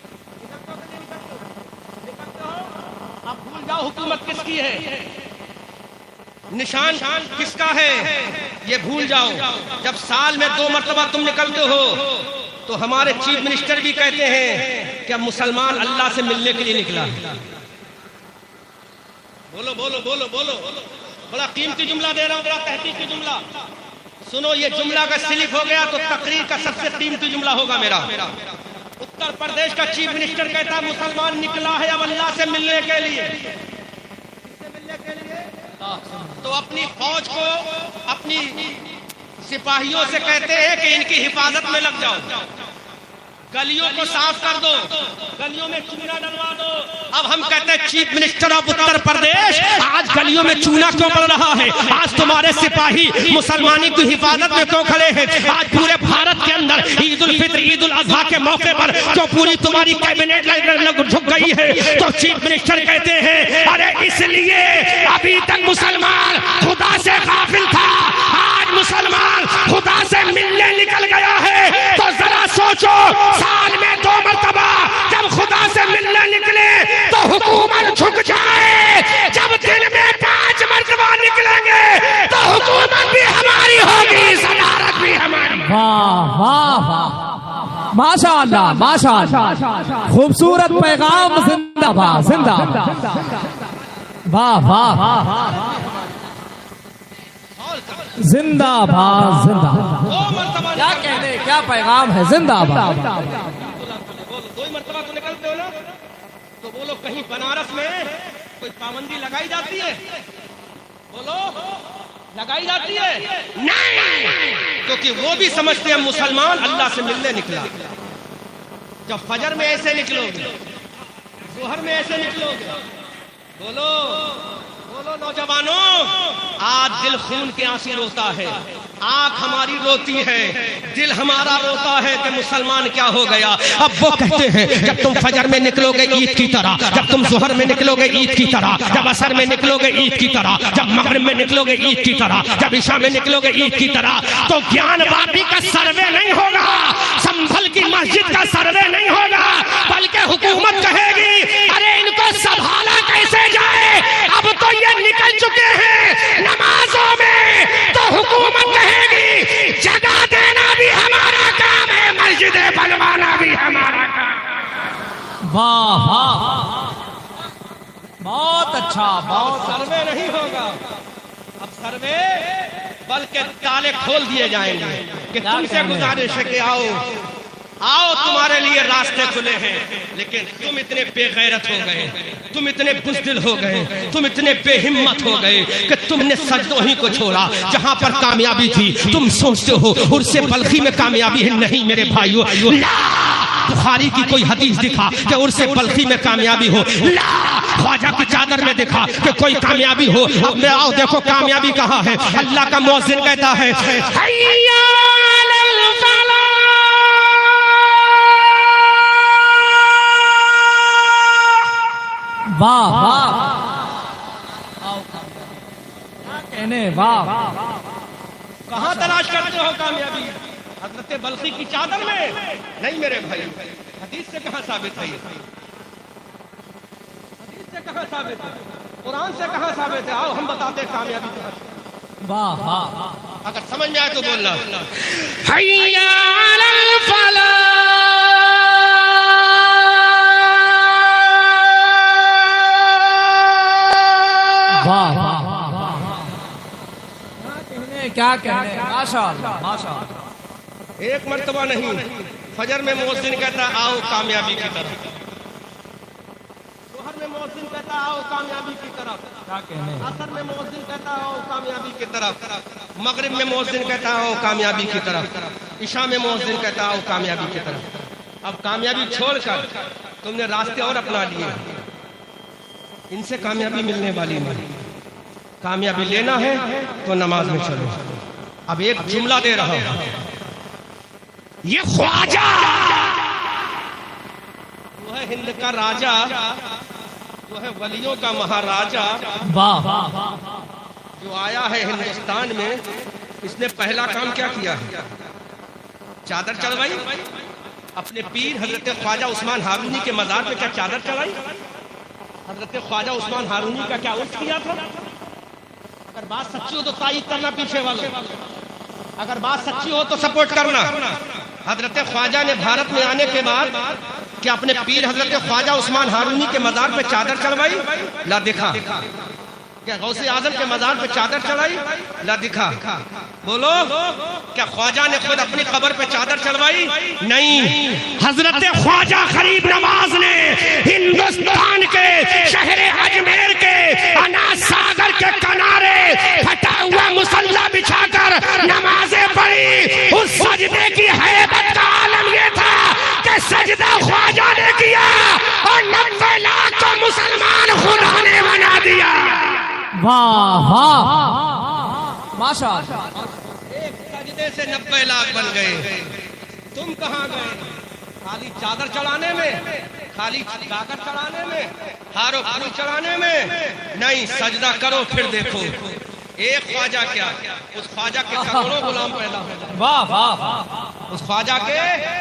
اب بھول جاؤ حکومت کس کی ہے، نشان کس کا ہے، یہ بھول جاؤ۔ جب سال میں دو مرتبہ تم نکلتے ہو تو ہمارے چیف منسٹر بھی کہتے ہیں کہ اب مسلمان اللہ سے ملنے کے لیے نکلا۔ بولو بولو بولو بولو، بڑا قیمتی جملہ دے رہا ہوں، بڑا تحقیقی جملہ سنو۔ یہ جملہ کا سلپ ہو گیا تو تقریر کا سب سے قیمتی جملہ ہوگا میرا۔ اتر پردیش کا چیف منسٹر کہتا ہے مسلمان نکلا ہے اب اللہ سے ملنے کے لیے، تو اپنی فوج کو، اپنی سپاہیوں سے کہتے ہیں کہ ان کی حفاظت میں لگ جاؤ، گلیوں کو صاف کر دو، گلیوں میں چونا ڈلوا دو۔ اب ہم کہتے ہیں chief minister of Uttar Pradesh آج گلیوں میں چونا کیوں پڑ رہا ہے؟ آج تمہارے سپاہی مسلمانی کی حفاظت میں کیوں کھڑے ہیں؟ آج پورے بھارت کے اندر عید الفطر عید الاضحیٰ کے موقع پر جو پوری تمہاری کیبنٹ جھک گئی ہے تو چیف منسٹر کہتے ہیں ارے اس لیے ابھی تک مسلمان خدا سے غافل تھا، آج مسلمان خدا سے ملنے نکل گیا ہے۔ تو ذرا سوچو، سال میں دو مرتبہ جب خدا سے ملنے نکلے تو حکومت جھک جائے، جب دن میں پانچ مرتبہ نکلیں گے تو حکومت بھی ہماری ہوگی، صدارت بھی ہماری۔ واہ واہ واہ، ماشاء اللہ ماشاء اللہ، خوبصورت پیغام، زندہ باد زندہ باد، واہ واہ، زندہ باد زندہ باد، کیا کہنے، کیا پیغام ہے، زندہ باد۔ دو ہی مرتبہ تو نکلتے ہو نا، تو بولو کہیں بنارس میں کوئی پابندی لگائی جاتی ہے؟ بولو لگائی جاتی ہے؟ نہیں، کیونکہ وہ بھی سمجھتے ہیں مسلمان اللہ سے ملنے نکلا۔ جب فجر میں ایسے نکلو گے، ظہر میں ایسے نکلو گے، بولو بولو نوجوانوں، آج دل خون کے آنسو روتا ہے، آنکھ ہماری روتی ہے، دل ہمارا روتا ہے کہ مسلمان کیا ہو گیا۔ اب وہ کہتے ہیں جب تم فجر میں نکلو گے عید کی طرح، جب تم ظہر میں نکلو گے عید کی طرح، جب عصر میں نکلو گے عید کی طرح، جب مغرب میں نکلو گے عید کی طرح، جب عشاء میں نکلو گے عید کی طرح، تو گیان واپی کا سروے نہیں ہوگا، سنبھل کی مسجد کا سروے نہیں ہوگا، بلکہ حکومت کہے گی ارے ان کو سنبھالا کیسے جائے، اب تو یہ نکل چکے ہیں نمازوں میں، تو حکومت کہے گی جگہ دینا بھی ہمارا کام ہے، مسجد بنوانا بھی ہمارا کام۔ واہ واہ، بہت اچھا، بہت سروے نہیں ہوگا اب، سروے بلکہ تالے کھول دیے جائیں گے کہ تم سے گزارش ہے کہ آؤ آؤ تمہارے لیے راستے کھلے ہیں، لیکن تم اتنے بے غیرت ہو گئے، تم اتنے بزدل ہو گئے، تم اتنے بے ہمت ہو گئے کہ تم نے سجدوں ہی کو چھوڑا جہاں پر کامیابی تھی۔ تم سوچتے ہو عرس بلخی میں کامیابی ہے، نہیں میرے بھائیو، لا بخاری کی کوئی حدیث دکھا کہ عرس بلخی میں کامیابی ہو، لا خواجہ کی چادر میں دکھا کہ کوئی کامیابی ہو۔ اب میں آؤ دیکھو کامیابی کہاں ہے۔ اللہ کا مؤذن کہتا ہے حی علی الفلاح، واہ واہ، کہنے واہ، کہاں تلاش کرتے ہو کامیابی؟ حضرت بلخی کی چادر میں نہیں میرے بھائی، حدیث سے کہاں ثابت ہے؟ حدیث سے کہاں ثابت ہے؟ قرآن سے کہاں ثابت ہے؟ آؤ ہم بتاتے کامیابی کہاں ہے۔ واہ واہ، اگر سمجھ میں آئے تو بولنا حی علی الفلاح، واہ کیا کہنے ماشاءاللہ ماشاءاللہ. ایک مرتبہ نہیں، فجر میں مؤذن کہتا ہے آؤ کامیابی کی طرف، ظہر میں مؤذن کہتا ہے آؤ کامیابی کی طرف، عصر میں مؤذن کہتا ہے آؤ کامیابی کی طرف، مغرب میں مؤذن کہتا ہے آؤ کامیابی کی طرف، عشاء میں مؤذن کہتا ہے آؤ کامیابی کی طرف. اب کامیابی چھوڑ کر تم نے راستے اور اپنا لیے، ان سے کامیابی ملنے والی نہیں. کامیابی لینا ہے تو نماز میں چلو. اب ایک جملہ دے رہا ہوں، یہ خواجہ وہ ہے ہند کا راجا، وہ ہے ولیوں کا مہاراجا، جو آیا ہے ہندوستان میں. اس نے پہلا کام کیا کیا ہے؟ چادر چڑھوائی. اپنے پیر حضرت خواجہ عثمان ہارونی کے مزار پہ کیا چادر چڑھائی؟ حضرت خواجہ عثمان ہارونی کا کیا عرض کیا تھا؟ اگر بات سچی ہو تو تائید کرنا پیچھے والوں، اگر بات سچی ہو تو سپورٹ کرنا. حضرت خواجہ نے بھارت میں آنے کے بعد کیا اپنے پیر حضرت خواجہ عثمان ہارونی کے مزار پہ چادر چڑھوائی؟ لا دکھا. کیا غوث اعظم کے مزار پہ چادر چڑھائی؟ لا دکھا. بولو کیا خواجہ نے خود اپنی قبر پہ چادر چڑھوائی؟ نہیں. حضرت خواجہ غریب نواز نے ہندوستان کے شہر اجمیر کے اناج ساگر کے کنارے پھٹا ہوا مصلی بچھا کر نمازیں پڑھی. اس سجدے کی ہیبت کا عالم یہ تھا کہ سجدہ خواجہ نے کیا اور نبے لاکھ کو مسلمان خدا نے بنا دیا. واہ واہ ماشاءاللہ. ایک سجدے سے نبے لاکھ بن گئے. تم کہاں گئے؟ خالی چادر چڑھانے میں، خالی گاگر چڑھانے میں، ہارو پھول چڑھانے میں نہیں. سجدہ کرو پھر دیکھو ایک خواجہ کیا، اس خواجہ کے کروڑوں غلام پیدا ہو جائیں گے. واہ واہ اس خواجہ کے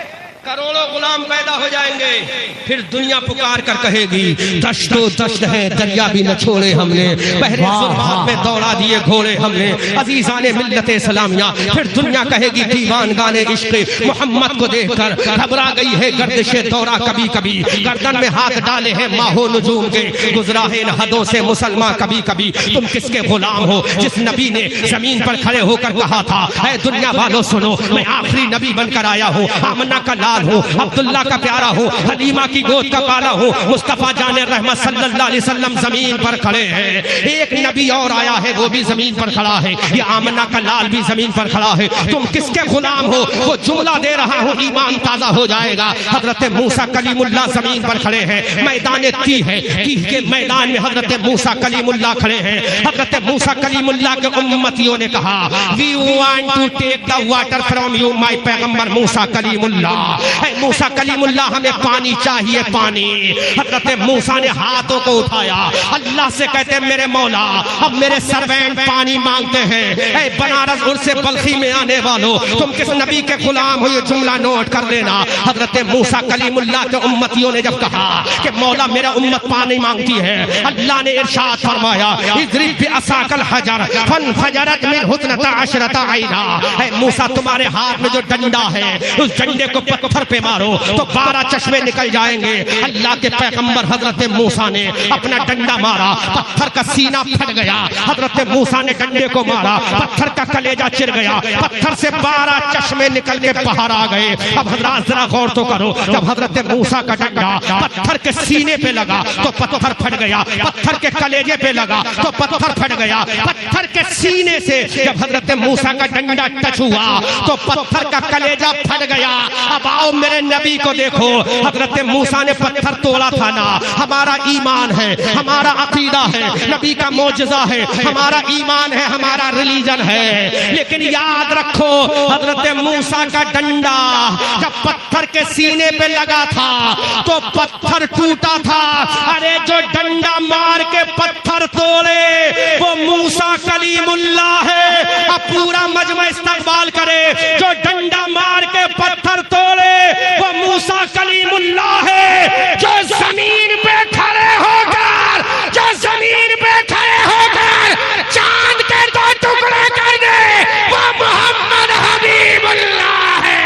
کروڑوں غلام پیدا ہو جائیں گے. پھر دنیا پکار کر کہے گی دشت و دشت ہے دریا بھی نہ چھوڑے ہم نے، بحر ظلمات میں دوڑا دیے گھوڑے ہم نے. عزیزان ملت اسلامیہ پھر دنیا کہے گی دیوان گانے عشق محمد کو دیکھ کر گھبرا گئی ہے گردش دورہ. کبھی کبھی گردن میں ہاتھ ڈالے ہیں ماہو نجوم کے، گزرا ہے ان حدوں سے مسلمان کبھی کبھی. تم کس کے غلام ہو جس نبی نے زمین پر کھڑے ہو کر کہا تھا اے دنیا والوں سنو میں آخری نبی بن کر آیا ہوں، آمنہ کا لال ہوں، عبداللہ کا پیارا ہوں، حلیمہ کی گود کا بالا ہوں، مصطفیٰ جان رحمت صلی اللہ علیہ وسلم زمین پر کھڑے ہیں. ایک نبی اور آیا ہے وہ بھی زمین پر کھڑا ہے، یہ آمنہ کا لال بھی زمین پر کھڑا ہے. تم کس کے غلام ہو؟ وہ جملہ دے رہا ہوں ایمان تازہ ہو جائے گا. حضرت موسیٰ کلیم اللہ زمین پر کھڑے ہیں، میدان تیہ ہے، تیہ کے میدان میں حضرت موسیٰ کلیم اللہ کھڑے ہیں. حضرت موسیٰ کلیم اللہ کے امتیوں نے کہا we want to take the water from you my پیغمبر موسیٰ کلیم اللہ. اے موسیٰ کلیم اللہ ہمیں پانی چاہیے پانی. حضرت موسیٰ نے ہاتھوں کو اٹھایا اللہ سے کہتے ہیں میرے مولا اب میرے سروینٹ پانی مانگتے ہیں. اے بنارس عرس بلخی میں آنے والوں تم کس نبی کے غلام ہو یہ جملہ نوٹ کر لینا. حضرت موسیٰ کلیم اللہ کے امتیوں نے جب کہا کہ مولا میرا امت پانی مانگتی ہے، اللہ نے ارشاد فرمایا اضرب بعصاک الحجر فانفجرت منہ اثنتا عشرۃ عینا. اے موسیٰ تمہارے ہاتھ میں جو ڈنڈا ہے اس ڈنڈے کو پتھر پہ مارو تو بارہ چشمے نکل جائیں گے. اللہ کے پیغمبر حضرت موسیٰ نے اپنا ڈنڈا مارا، پتھر کا سینہ پھٹ گیا. حضرت موسیٰ نے ڈنڈے کو مارا، پتھر کا کلیجہ چر گیا، پتھر سے بارہ چشمے نکل کے باہر آ گئے. اب حضرات ذرا غور تو کرو، جب حضرت موسیٰ کا ڈنڈا پتھر کے سینے پہ لگا تو پتھر پھٹ گیا، پتھر کے کلیجے پہ لگا تو پتھر پھٹ گیا، پتھر کے سینے سے جب حضرت موسیٰ کا ڈنڈا ٹچ ہوا تو پتھر کا کلیجہ پھٹ گیا. اب آؤ میرے نبی کو دیکھو، حضرت موسیٰ نے پتھر توڑا تھا نا. ہمارا ایمان ہے، ہمارا عقیدہ ہے، نبی کا معجزہ ہے، ہمارا ایمان ہے، ہمارا ریلیجن ہے. لیکن یاد رکھو حضرت موسیٰ کا ڈنڈا جب پتھر کے سینے پہ لگا تھا تو پتھر ٹوٹا تھا. ارے جو ڈنڈا مار کے پتھر توڑے وہ موسیٰ کلیم اللہ ہے. اب پورا مجمع استقبال کرے، جو ڈنڈا مار کے پتھر توڑے وہ موسیٰ کلیم اللہ ہے. جو زمین پہ کھڑے ہو کر جو زمین پہ کھڑے ہو کر چاند کے دو ٹکڑے کر دے وہ محمد حبیب اللہ ہے.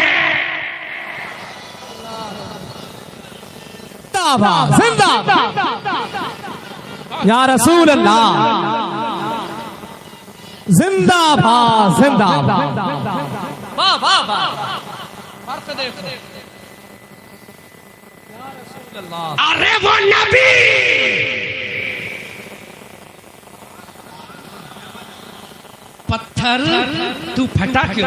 زندہ یا رسول اللہ. زندہ باد زندہ باد واہ واہ واہ فرق دیکھو یا رسول اللہ ارے وہ نبی پتھر تو پھٹا کیوں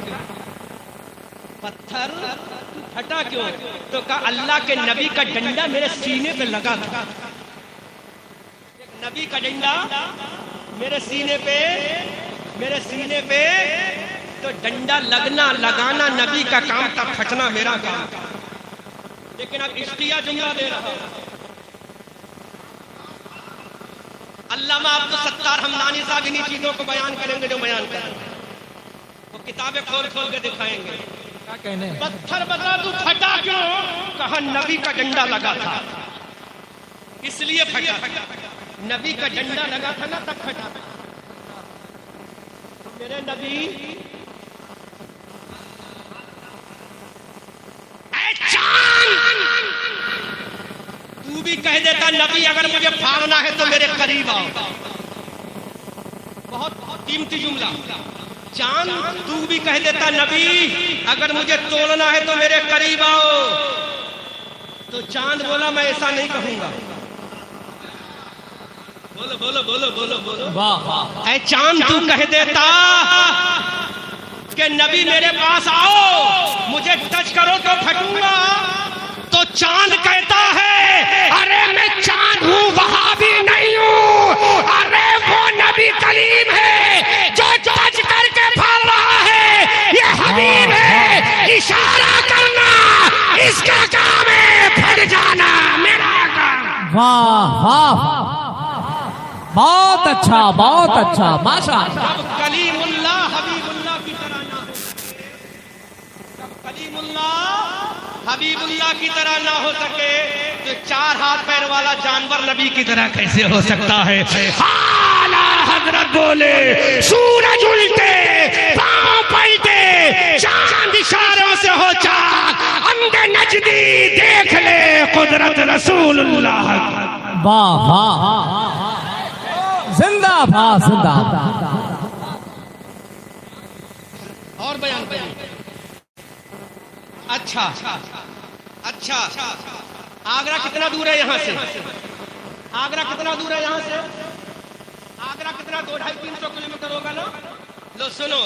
پتھر تو پھٹا کیوں تو کہا اللہ کے نبی کا ڈنڈا میرے سینے پہ لگا تھا نبی کا ڈنڈا میرے سینے پہ میرے سینے پہ تو ڈنڈا لگنا لگانا نبی کا کام تھا پھٹنا میرا کام تھا لیکن اب اشتیا جملہ دے رہا علامہ عبدالستار حمدانی صاحب انہی چیزوں کو بیان کریں گے جو بیان کریں گے وہ کتابیں کھول کھول کے دکھائیں گے کیا کہنے ہیں پتھر بتا تو پھٹا کیوں کہا نبی کا ڈنڈا لگا تھا اس لیے پھٹا نبی کا ڈنڈا لگا تھا نا تب پھٹا میرے نبی اے چاند تو بھی کہہ دیتا نبی اگر مجھے پھاڑنا ہے تو میرے قریب آؤ بہت قیمتی جملہ چاند تو بھی کہہ دیتا نبی اگر مجھے توڑنا ہے تو میرے قریب آؤ تو چاند بولا میں ایسا نہیں کہوں گا بولو بولو بولو بولو بولو واہ واہ اے چاند تو کہہ دیتا کہ نبی میرے پاس آؤ مجھے ٹچ کرو تو پھٹوں گا تو چاند کہتا ہے ارے میں چاند ہوں وہاں بھی نہیں ہوں ارے وہ نبی کلیم ہے جو ٹچ کر کے پھاڑ رہا ہے یہ حبیب ہے اشارہ کرنا اس کا کام ہے پھٹ جانا میرا کام واہ واہ بہت اچھا بہت اچھا ماشاء اللہ جب کلیم اللہ حبیب اللہ کی طرح نہ ہو جب کلیم اللہ حبیب اللہ کی طرح نہ ہو سکے تو چار ہاتھ پیر والا جانور نبی کی طرح کیسے ہو سکتا ہے اعلیٰ حضرت بولے سورج الٹے پاؤں پلٹے چاند اشاروں سے ہو چاک اندھے نجدی دیکھ لے قدرت رسول اللہ واہ واہ زندہ باد زندہ اور بیان بیان اچھا اچھا آگرہ کتنا دور ہے یہاں سے آگرہ کتنا دور ہے یہاں سے آگرہ کتنا دو ڈھائی تین سو کلو میٹر ہوگا نا لو سنو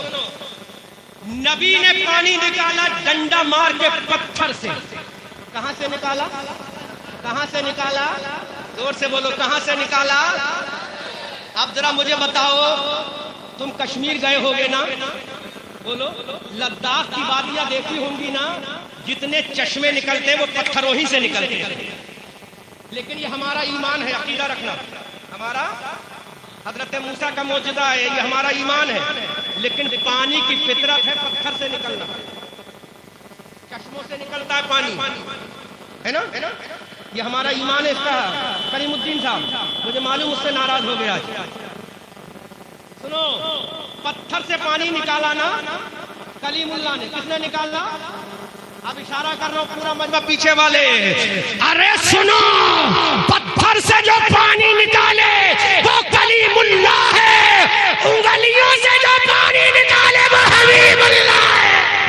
نبی نے پانی نکالا ڈنڈا مار کے پتھر سے کہاں سے نکالا کہاں سے نکالا زور سے بولو کہاں سے نکالا اب ذرا مجھے بتاؤ تم کشمیر گئے ہوگے نا بولو لداخ کی وادیاں دیکھی ہوں گی نا جتنے چشمے نکلتے وہ پتھروں ہی سے نکلتے ہیں لیکن یہ ہمارا ایمان ہے عقیدہ رکھنا ہمارا حضرت موسیٰ کا معجزہ ہے یہ ہمارا ایمان ہے لیکن پانی کی فطرت ہے پتھر سے نکلنا چشموں سے نکلتا ہے پانی ہے نا یہ ہمارا ایمان ہے اس کا کریم الدین صاحب مجھے معلوم اس سے ناراض ہو گیا سنو پتھر سے پانی نکالا نا کلیم اللہ نے کس نے نکالا اب اشارہ کر رہا ہوں پورا مجمع پیچھے والے ارے سنو پتھر سے جو پانی نکالے وہ کلیم اللہ ہے انگلیوں سے جو پانی نکالے وہ حبیب اللہ ہے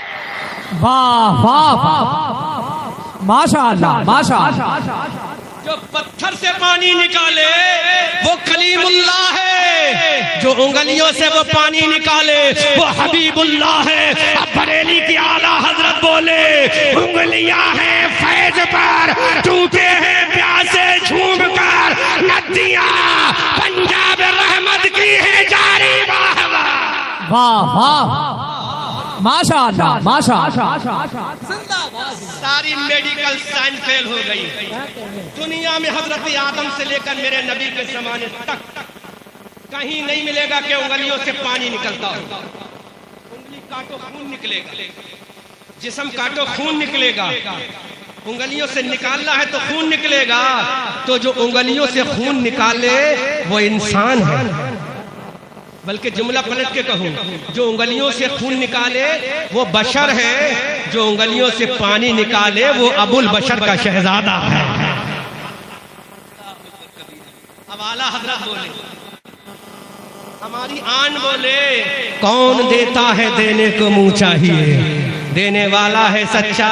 واہ واہ ماشاء اللہ ماشاء اللہ جو پتھر سے پانی نکالے وہ کلیم اللہ ہے جو انگلیوں سے وہ پانی نکالے وہ حبیب اللہ ہے اب بریلی کی اعلیٰ حضرت بولے انگلیاں ہیں فیض پر ٹوٹے ہیں پیاسے جھوم کر ندیاں پنجاب رحمت کی ہے جاری واہ واہ واہ ماشاء اللہ ماشاء اللہ ساری میڈیکل سائنس فیل ہو گئی دنیا میں حضرت آدم سے لے کر میرے نبی کے زمانے تک کہیں نہیں ملے گا کہ انگلیوں سے پانی نکلتا ہو انگلی کاٹو خون نکلے گا جسم کاٹو خون نکلے گا انگلیوں سے نکالنا ہے تو خون نکلے گا تو جو انگلیوں سے خون نکالے وہ انسان ہے بلکہ جملہ پلٹ کے کہوں جو انگلیوں سے خون نکالے وہ بشر ہے جو انگلیوں سے پانی نکالے وہ ابو البشر کا شہزادہ ہے اب اعلیٰ حضرت بولے ہماری آن بولے کون دیتا ہے دینے کو منہ چاہیے، دینے والا ہے سچا۔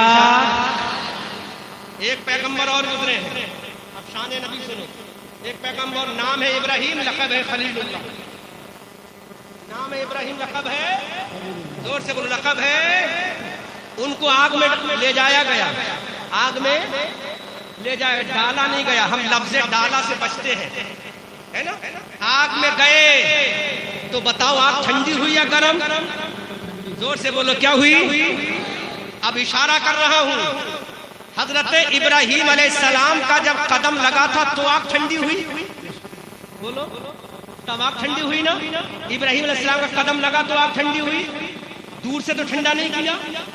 ایک پیغمبر اور گزرے ہیں، اب شان نبی سنو۔ ایک پیغمبر نام ہے ابراہیم، لقب ہے خلیل اللہ۔ نام ہے ابراہیم، لقب ہے، زور سے بولو لقب ہے۔ ان کو آگ میں لے جایا گیا، آگ میں لے جایا، ڈالا نہیں گیا۔ ہم لفظ ڈالا سے بچتے ہیں، ہے نا؟ آگ میں گئے تو بتاؤ آگ ٹھنڈی ہوئی یا گرم؟ زور سے بولو کیا ہوئی؟ اب اشارہ کر رہا ہوں، حضرت ابراہیم علیہ السلام کا جب قدم لگا تھا تو آگ ٹھنڈی ہوئی؟ بولو تب آگ ٹھنڈی ہوئی نا؟ ابراہیم علیہ السلام کا قدم لگا تو آگ ٹھنڈی ہوئی؟ دور سے تو ٹھنڈا نہیں کیا،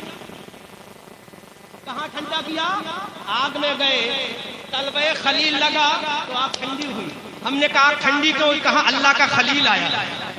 کہاں ٹھنڈا کیا؟ آگ میں گئے، طلبہ خلیل لگا تو آگ ٹھنڈی ہوئی۔ ہم نے کہا ٹھنڈی تو کہاں، اللہ کا خلیل آیا،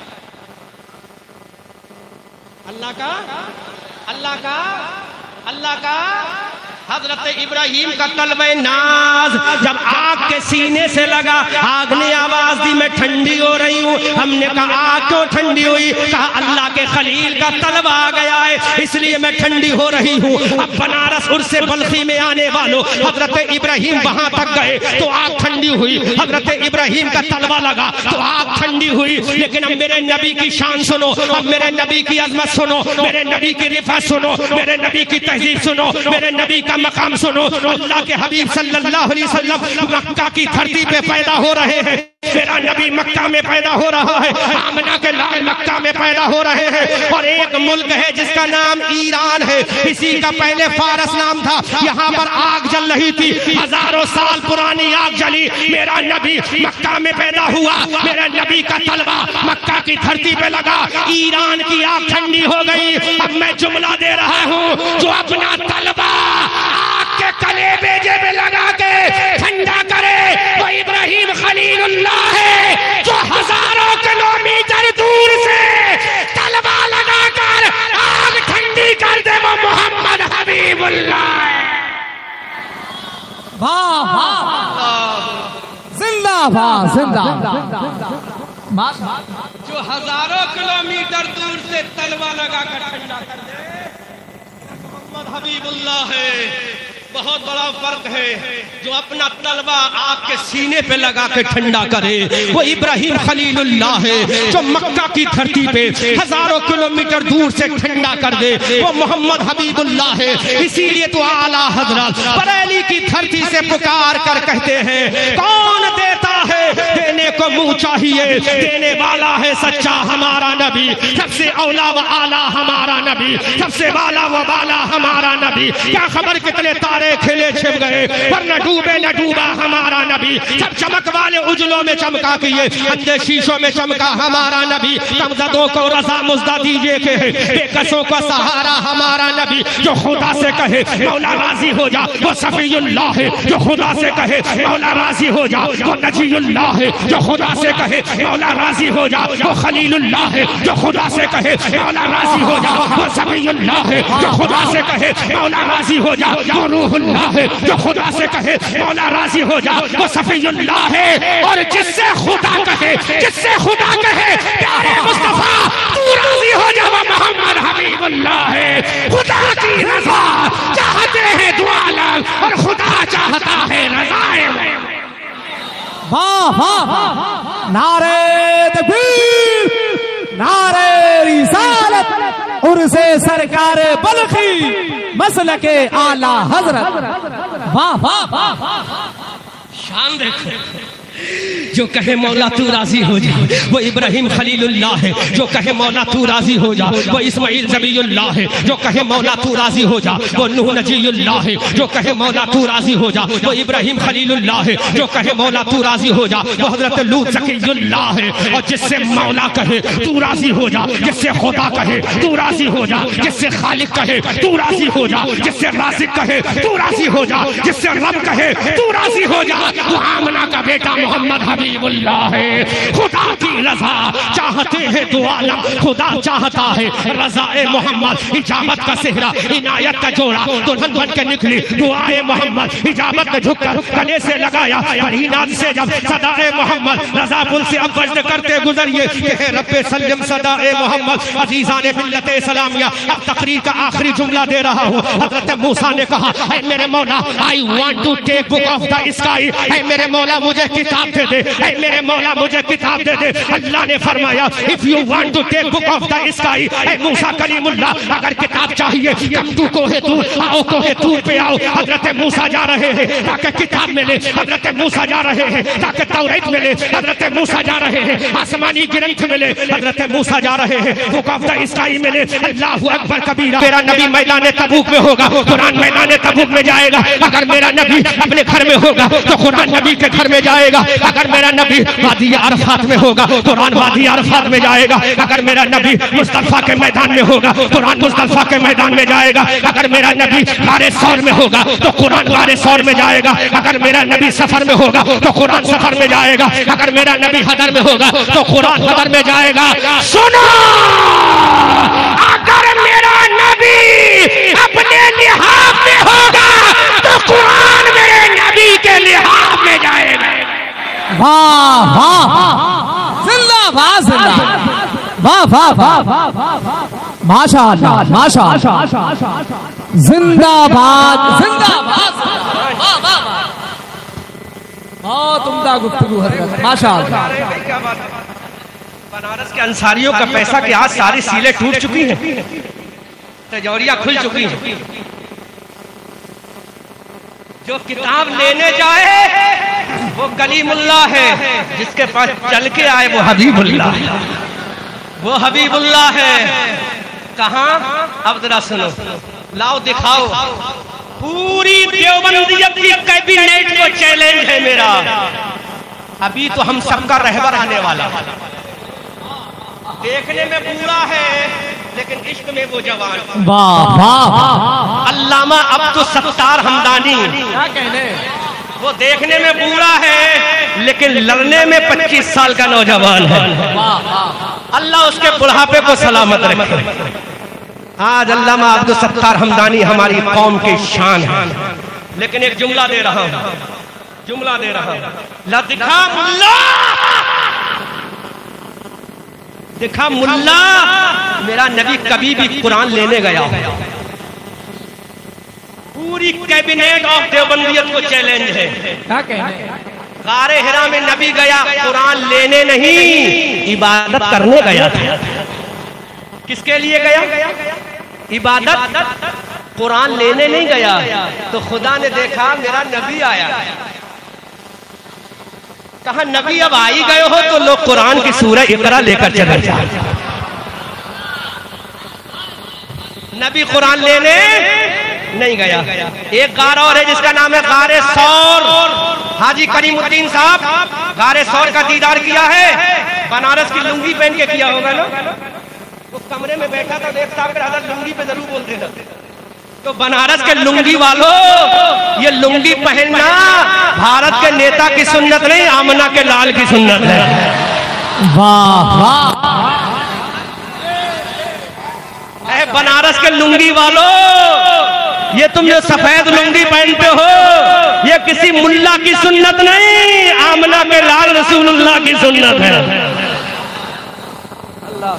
اللہ کا اللہ کا اللہ کا حضرت ابراہیم کا طلبہ ناز جب آگ کے سینے سے لگا، آگ نے آواز دی میں ٹھنڈی ہو رہی ہوں۔ ہم نے کہا آگ کیوں ٹھنڈی ہوئی؟ کہا اللہ کے خلیل کا طلبہ آ گیا ہے اس لیے میں ٹھنڈی ہو رہی ہوں۔ اب بنارس عرس بلخی میں آنے والوں، حضرت ابراہیم وہاں تک گئے تو آگ ٹھنڈی ہوئی، حضرت ابراہیم کا طلبہ لگا تو آگ ٹھنڈی ہوئی۔ لیکن اب میرے نبی کی شان سنو، اب میرے نبی کی عظمت سنو، میرے نبی کی رفعت سنو، میرے نبی کی تہذیب سنو، میرے نبی کا مقام سنو۔ اللہ کے حبیب صلی اللہ علیہ وسلم مکہ کی دھرتی پہ پیدا ہو رہے ہیں، میرا نبی مکہ میں پیدا ہو رہا ہے، آمنہ کے لال مکہ میں پیدا ہو رہے ہیں، اور ایک ملک ہے جس کا نام ایران ہے، اسی کا پہلے فارس نام تھا۔ یہاں پر آگ جل رہی تھی، ہزاروں سال پرانی آگ جلی، میرا نبی مکہ میں پیدا ہوا، میرا نبی کا طلبہ مکہ کی دھرتی پہ لگا، ایران کی آگ ٹھنڈی ہو گئی۔ اب میں جملہ دے رہا ہوں، جو اپنا طلبہ آگ کے کلیبے جے میں لگا کے ٹھنڈا کرے وہ ابراہیم خلیل اللہ ہے، جو ہزاروں کلومیٹر دور سے طلبہ لگا کر آگ ٹھنڈی کر دے وہ محمد حبیب اللہ ہے۔ واہ واہ، زندہ باد زندہ باد، جو ہزاروں کلومیٹر دور سے طلبہ لگا کر ٹھنڈا کر دے محمد حبیب اللہ ہے۔ بہت بڑا فرق ہے، جو اپنا طلبہ آگ کے سینے پہ لگا کے ٹھنڈا کرے وہ ابراہیم خلیل اللہ ہے، جو مکہ کی دھرتی پہ ہزاروں کلومیٹر دور سے ٹھنڈا کر دے وہ محمد حبیب اللہ ہے۔ اسی لیے تو اعلیٰ حضرت بریلی کی دھرتی سے پکار کر کہتے ہیں، کون دیتا ہے دینے کو منہ چاہیے، دینے والا ہے سچا ہمارا نبی، سب سے اولا و اعلیٰ ہمارا نبی، سب سے بالا و بالا ہمارا نبی۔ کیا خبر کتنے تارے کھلے چھپ گئے، ورنہ ڈوبے نہ ڈوبا ہمارا نبی، سب چمک والے اجلوں میں چمکا کیے، اندھے شیشوں میں چمکا ہمارا نبی، کمزدوں کو رضا مزدہ دیجئے کہ بے کسوں کا سہارا ہمارا نبی، جو خدا سے کہے مولا راضی ہو جا وہ صفی اللہ ہے، جو خدا سے کہے مولا راضی ہو جا وہ نجی اللہ ہے، جو خدا سے کہے مولا راضی ہو جا وہ خلیل اللہ ہے، جو خدا سے کہے مولا راضی ہو جا وہ صفی اللہ ہے، جو خدا سے کہے مولا راضی ہو جا وہ روح اللہ ہے، جو خدا سے کہے مولا راضی ہو جا وہ صفی اللہ ہے۔ اور جس سے خدا کہے جس سے خدا کہے پیارے مصطفیٰ تو راضی ہو جا وہ محمد حبیب اللہ ہے۔ خدا کی رضا چاہتے ہیں دو عالم اور خدا چاہتا ہے رضائے میں۔ واہ واہ، نعرے تکبیر، نعرے رسالت، عرس سرکار بلخی، مسلک اعلیٰ حضرت۔ واہ واہ واہ، شان دیکھو، جو کہے مولا تو راضی ہو جا وہ ابراہیم خلیل اللہ ہے، جو کہے مولا تو راضی ہو جا وہ اسماعیل ذبیح اللہ ہے، جو کہے مولا تو راضی ہو جا وہ نوح نجی اللہ ہے، جو کہے مولا تو راضی ہو جا وہ ابراہیم خلیل اللہ ہے، جو کہے مولا تو راضی ہو جا وہ حضرت لوط زکی اللہ ہے۔ اور جس سے مولا کہے تو راضی ہو جا، جس سے خدا کہے تو راضی ہو جا، جس سے خالق کہے تو راضی ہو جا، جس سے رازق کہے تو راضی ہو جا، جس سے رب کہے تو راضی ہو جا، وہ آمنہ کا بیٹا محمد حبیب حبیب اللہ ہے. خدا کی رضا چاہتے ہیں دو عالم, خدا چاہتا ہے رضا محمد. اجابت کا صحرا عنایت کا جوڑا دلہن بن کے نکلی دعائے محمد. اجابت نے جھک کر گلے سے لگایا پرینات سے جب صدائے محمد. رضا پل سے اب وجد کرتے گزریے کہ رب سلم صدائے محمد. عزیزان ملت اسلامیہ اب تقریر کا آخری جملہ دے رہا ہوں. حضرت موسیٰ نے کہا اے میرے مولا I want to take book of the sky. اے میرے مولا مجھے کتاب دے دے, اے میرے مولا مجھے کتاب دے دے. اللہ نے فرمایا if you want to take book of the sky, اے موسیٰ کلیم اللہ اگر کتاب چاہیے کم تو کوہ طور آؤ, کوہ طور پہ آؤ. حضرت موسیٰ جا رہے ہیں تاکہ کتاب ملے, حضرت موسیٰ جا رہے ہیں تاکہ توریت ملے, حضرت موسیٰ جا رہے ہیں آسمانی گرنتھ ملے, حضرت موسیٰ جا رہے ہیں بک آف دا اسکائی ملے. اللہ اکبر کبیرہ. میرا نبی میدان تبوک میں ہوگا, قرآن میدان تبوک میں جائے گا. اگر میرا نبی اپنے گھر میں ہوگا تو قرآن نبی کے گھر میں جائے گا. اگر میرا نبی وادی عرفات میں ہوگا قرآن وادی عرفات میں جائے گا. اگر میرا نبی مصطفیٰ کے میدان میں ہوگا قرآن مصطفیٰ کے میدان میں جائے گا. اگر میرا نبی غار ثور میں ہوگا تو قرآن غار ثور میں جائے گا. اگر میرا نبی سفر میں ہوگا تو قرآن سفر میں جائے گا. اگر میرا نبی حضر میں ہوگا تو قرآن حضر میں جائے گا. سنو, اگر میرا نبی اپنے لحاظ میں ہوگا تو قرآن میرے نبی کے لحاظ میں جائے گا. واہ واہ زندہ باد زندہ واہ واہ واہ ماشاء اللہ ماشاء اللہ زندہ باد زندہ باد واہ واہ بہت عمدہ گفتگو حضرت ماشاء اللہ. بنارس کے انصاریوں کا پیسہ کہ آج ساری سیلیں ٹوٹ چکی ہیں, تجوریاں کھل چکی ہیں. جو کتاب لینے جائے وہ کلیم اللہ ہے, جس کے پاس چل کے آئے وہ حبیب اللہ ہے, وہ حبیب اللہ ہے. کہاں؟ اب ذرا سنو, لاؤ دکھاؤ. پوری دیوبندیت کی کیبینٹ کو چیلنج ہے میرا. ابھی تو ہم سب کا رہبر آنے والا, دیکھنے میں بوڑھا ہے لیکن عشق میں وہ جوان. علامہ عبد الستار حمدانی, وہ دیکھنے میں بوڑھا ہے لیکن لڑنے میں پچیس سال کا نوجوان ہے. اللہ اس کے بڑھاپے کو سلامت رکھے. آج علامہ عبد الستار حمدانی ہماری قوم کی شان ہے. لیکن ایک جملہ دے رہا ہوں, جملہ دے رہا ہوں. لدکھا ملا دیکھا ملا میرا نبی کبھی بھی قرآن لینے گیا. پوری کیبینٹ آف دیوبندیت کو چیلنج ہے. غار حرا میں نبی گیا قرآن لینے نہیں, عبادت کرنے گیا تھا. کس کے لیے گیا؟ عبادت. قرآن لینے نہیں گیا. تو خدا نے دیکھا میرا نبی آیا, کہا نبی اب آئی گئے ہو تو لوگ قرآن کی سورہ اقرا لے کر چلے جائیں. نبی قرآن لینے نہیں گیا. ایک غار اور ہے جس کا نام ہے غار ثور. حاجی کریم الدین صاحب غار ثور کا دیدار کیا ہے, بنارس کی لنگی پہن کے کیا ہوگا نا. وہ کمرے میں بیٹھا تھا, دیکھ صاحب حضرت لنگی پہ ضرور بولتے تھے. تو بنارس کے لنگی والوں, یہ لنگی پہننا بھارت کے نیتا کی سنت نہیں, آمنہ کے لال کی سنت ہے. واہ واہ اے بنارس کے لنگی والوں, یہ تم جو سفید لنگی پہنتے ہو یہ کسی ملا کی سنت نہیں, آمنہ کے لال رسول اللہ کی سنت ہے. اللہ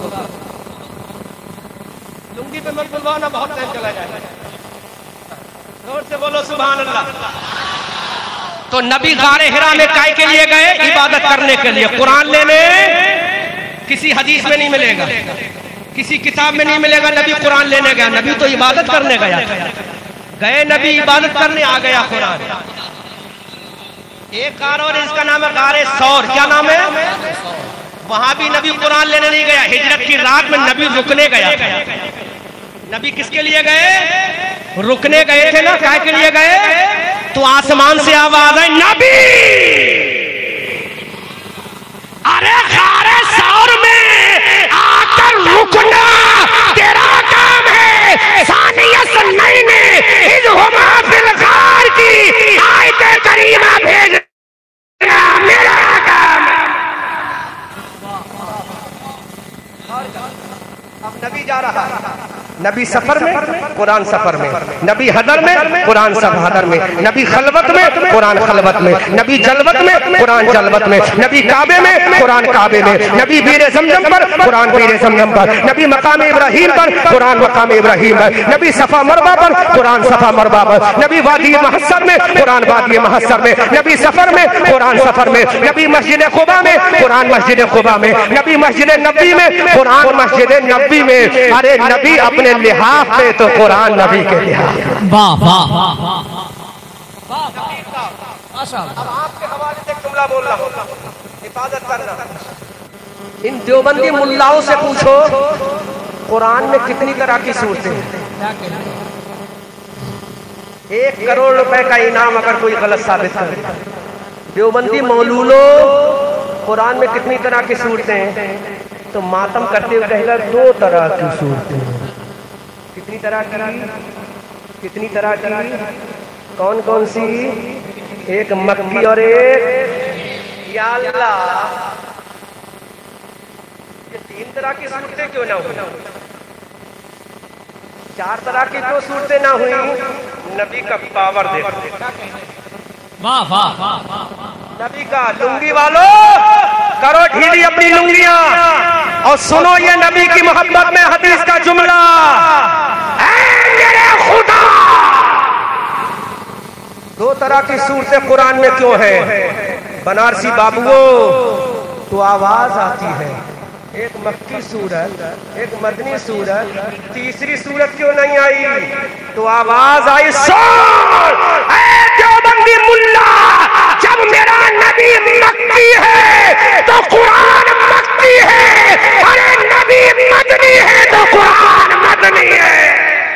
لنگی پہ مت بلوانا, بہت ٹائم چلا جائے. زور سے بولو سبحان اللہ. تو نبی غار حرا میں کائے کے لیے گئے؟ عبادت کرنے کے لیے. قرآن لینے کسی حدیث میں نہیں ملے گا, کسی کتاب میں نہیں ملے گا. نبی قرآن لینے گیا, نبی تو عبادت کرنے گیا. گئے نبی عبادت کرنے, آ گیا قرآن. ایک غار اور اس کا نام ہے غار ثور. کیا نام ہے؟ وہاں بھی نبی قرآن لینے نہیں گیا. ہجرت کی رات میں نبی رکنے گیا. نبی کس کے لیے گئے؟ رکنے گئے تھے نا. کیا کے لیے گئے؟ تو آسمان سے آواز آئی نبی ارے غار ثور میں آ کر رکنا تیرا کام ہے. ثانیہ سنائی نے اذ ہما فی الغار کی آیت کریمہ بھیجنا میرا کام نبی جا رہا ہے، نبی سفر میں قرآن سفر میں، نبی حضر میں قرآن سفر حضر میں، نبی خلوت میں قرآن خلوت میں، نبی جلوت میں قرآن جلوت میں، نبی کعبے میں قرآن کعبے میں، نبی بیر زمزم پر قرآن بیر زمزم پر، نبی مقام ابراہیم پر قرآن مقام ابراہیم پر، نبی صفا مروا پر قرآن صفا مروا پر، نبی وادی محصر میں قرآن وادی محصر میں، نبی سفر میں قرآن سفر میں، نبی مسجد قباء میں قرآن مسجد قباء میں، نبی مسجد نبی میں قرآن مسجد نبی میں۔ ارے نبی اپنے لحاف میں تو قرآن نبی کے لحاف۔ واہ واہ واہ، اب آپ کے حوالے سے ایک جملہ بول رہا ہوں، حفاظت کرنا۔ ان دیوبندی ملاؤں سے پوچھو قرآن میں کتنی طرح کی صورتیں ہیں؟ ایک کروڑ روپے کا انعام اگر کوئی غلط ثابت کرے۔ دیوبندی مولولو قرآن میں کتنی طرح کی صورتیں ہیں؟ تو ماتم کرتے ہوئے کہے گا دو طرح کی صورتیں ہیں۔ کتنی طرح کی؟ کتنی طرح کی؟ کون کون سی؟ ایک مکی اور ایک یا اللہ۔ یہ تین طرح کی صورتیں کیوں نہ ہوئی؟ چار طرح کی کیوں صورتیں نہ ہوئی؟ نبی کا پاور دیکھو، واہ واہ، نبی کا لنگی والو کرو ڈھیلی اپنی لنگیاں اور سنو یہ نبی کی محبت میں حدیث کا جملہ، اے میرے خدا۔ دو طرح کی صورتیں قرآن میں کیوں ہیں؟ بنارسی بابوو تو آواز آتی ہے، ایک مکی سورت ایک مدنی سورت، تیسری سورت کیوں نہیں آئی؟ تو آواز آئی سن اے دیوبندی ملا، جب میرا نبی مکی ہے تو قرآن مکی ہے، ارے نبی مدنی ہے تو قرآن مدنی ہے۔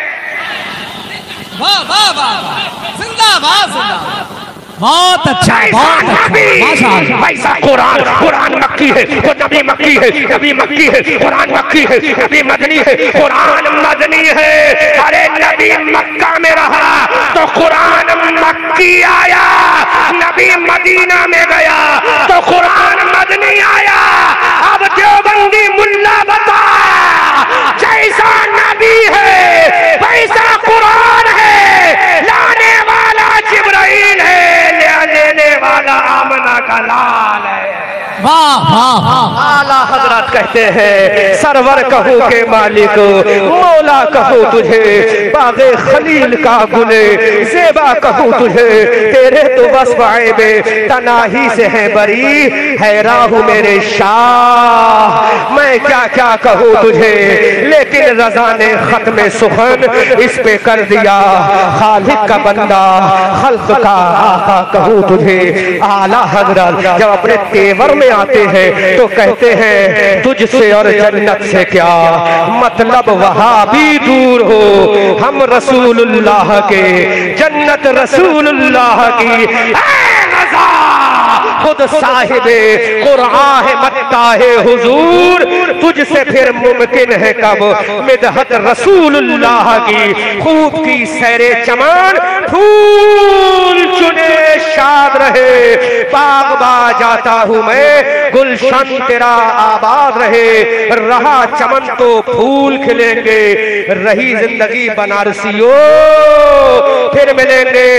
واہ واہ واہ، زندہ باد زندہ باد، بہت اچھا بہت اچھا، ویسا قرآن قرآن مکی ہے، وہ نبی مکی ہے، نبی مکی ہے، قرآن مکی ہے، نبی مدنی ہے، قرآن مدنی ہے۔ ارے نبی مکہ میں رہا تو قرآن مکی آیا، نبی مدینہ میں گیا تو قرآن مدنی آیا۔ اب دیوبندی ملا بتا، جیسا نبی ہے ویسا قرآن ہے، لانے والا جبرائیل ہے، لینے والا آمنہ کا لال ہے۔ واہ واہ، اعلیٰ حضرت کہتے ہیں سرور کہوں کے مالک مولا کہوں تجھے، باغ خلیل کا گلے زیبا کہوں تجھے، تیرے تو بس عیب تناہی سے ہے بری، حیراں ہوں میرے شاہ میں کیا کیا کہوں تجھے، لیکن رضا نے ختم سخن اس پہ کر دیا، خالق کا بندہ خلق کا آقا کہوں تجھے۔ اعلیٰ حضرت جب اپنے تیور میں آتے ہیں تو کہتے ہیں تجھ سے اور جنت سے کیا مطلب، وہاں بھی دور ہو ہم رسول اللہ کے، جنت رسول اللہ کی۔ اے رضا خود صاحب قرآن ہے مداح حضور، تجھ سے پھر ممکن ہے کب مدحت رسول اللہ کی۔ خوب کی سیر چمان پھول چنے شاد رہے، باغ با جاتا ہوں میں گلشن تیرا آباد رہے، رہا چمن تو پھول کھلیں گے، رہی زندگی بنارسیوں پھر ملیں گے۔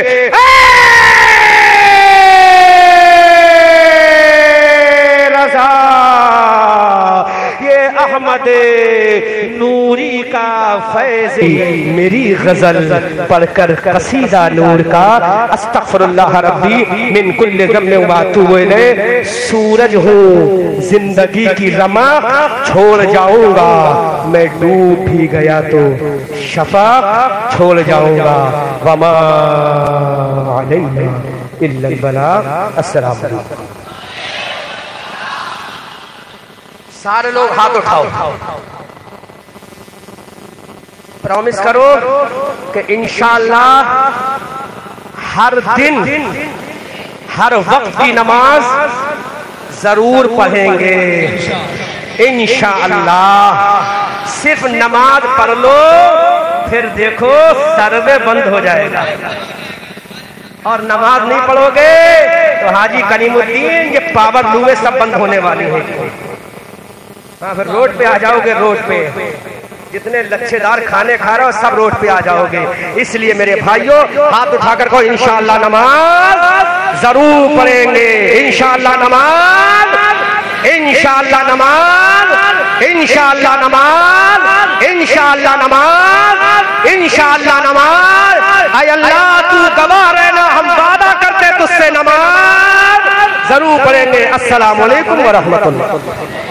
یہ احمد نوری کا فیض، میری غزل پڑھ کر قصیدہ نور کا، استغفر اللہ ربی من کل ذنب واتوب الیہ، سورج ہوں زندگی کی رمق چھوڑ جاؤں گا، میں ڈوب بھی گیا تو شفق چھوڑ جاؤں گا، وما علینا الا البلاغ۔ السلام علیکم۔ سارے لوگ ہاتھ اٹھاؤ، پرومس کرو کہ انشاءاللہ ہر دن ہر وقت کی نماز ضرور پڑھیں گے انشاءاللہ۔ صرف نماز پڑھ لو پھر دیکھو سروے بند ہو جائے گا، اور نماز نہیں پڑھو گے تو حاجی کلیم الدین یہ پاور لوے سب بند ہونے والی ہے۔ ہاں پھر روڈ پہ آ جاؤ گے، روڈ پہ جتنے لچھے دار کھانے کھا رہے ہو سب روڈ پہ آ جاؤ گے. اس لیے میرے بھائیوں ہاتھ اٹھا کر کو انشاءاللہ نماز ضرور پڑھیں گے. انشاءاللہ نماز, انشاءاللہ نماز, انشاءاللہ نماز, انشاءاللہ نماز, انشاءاللہ نماز. اے اللہ تو گواہ رہنا ہم وعدہ کرتے تجھ سے نماز ضرور پڑھیں گے. السلام علیکم ورحمۃ اللہ.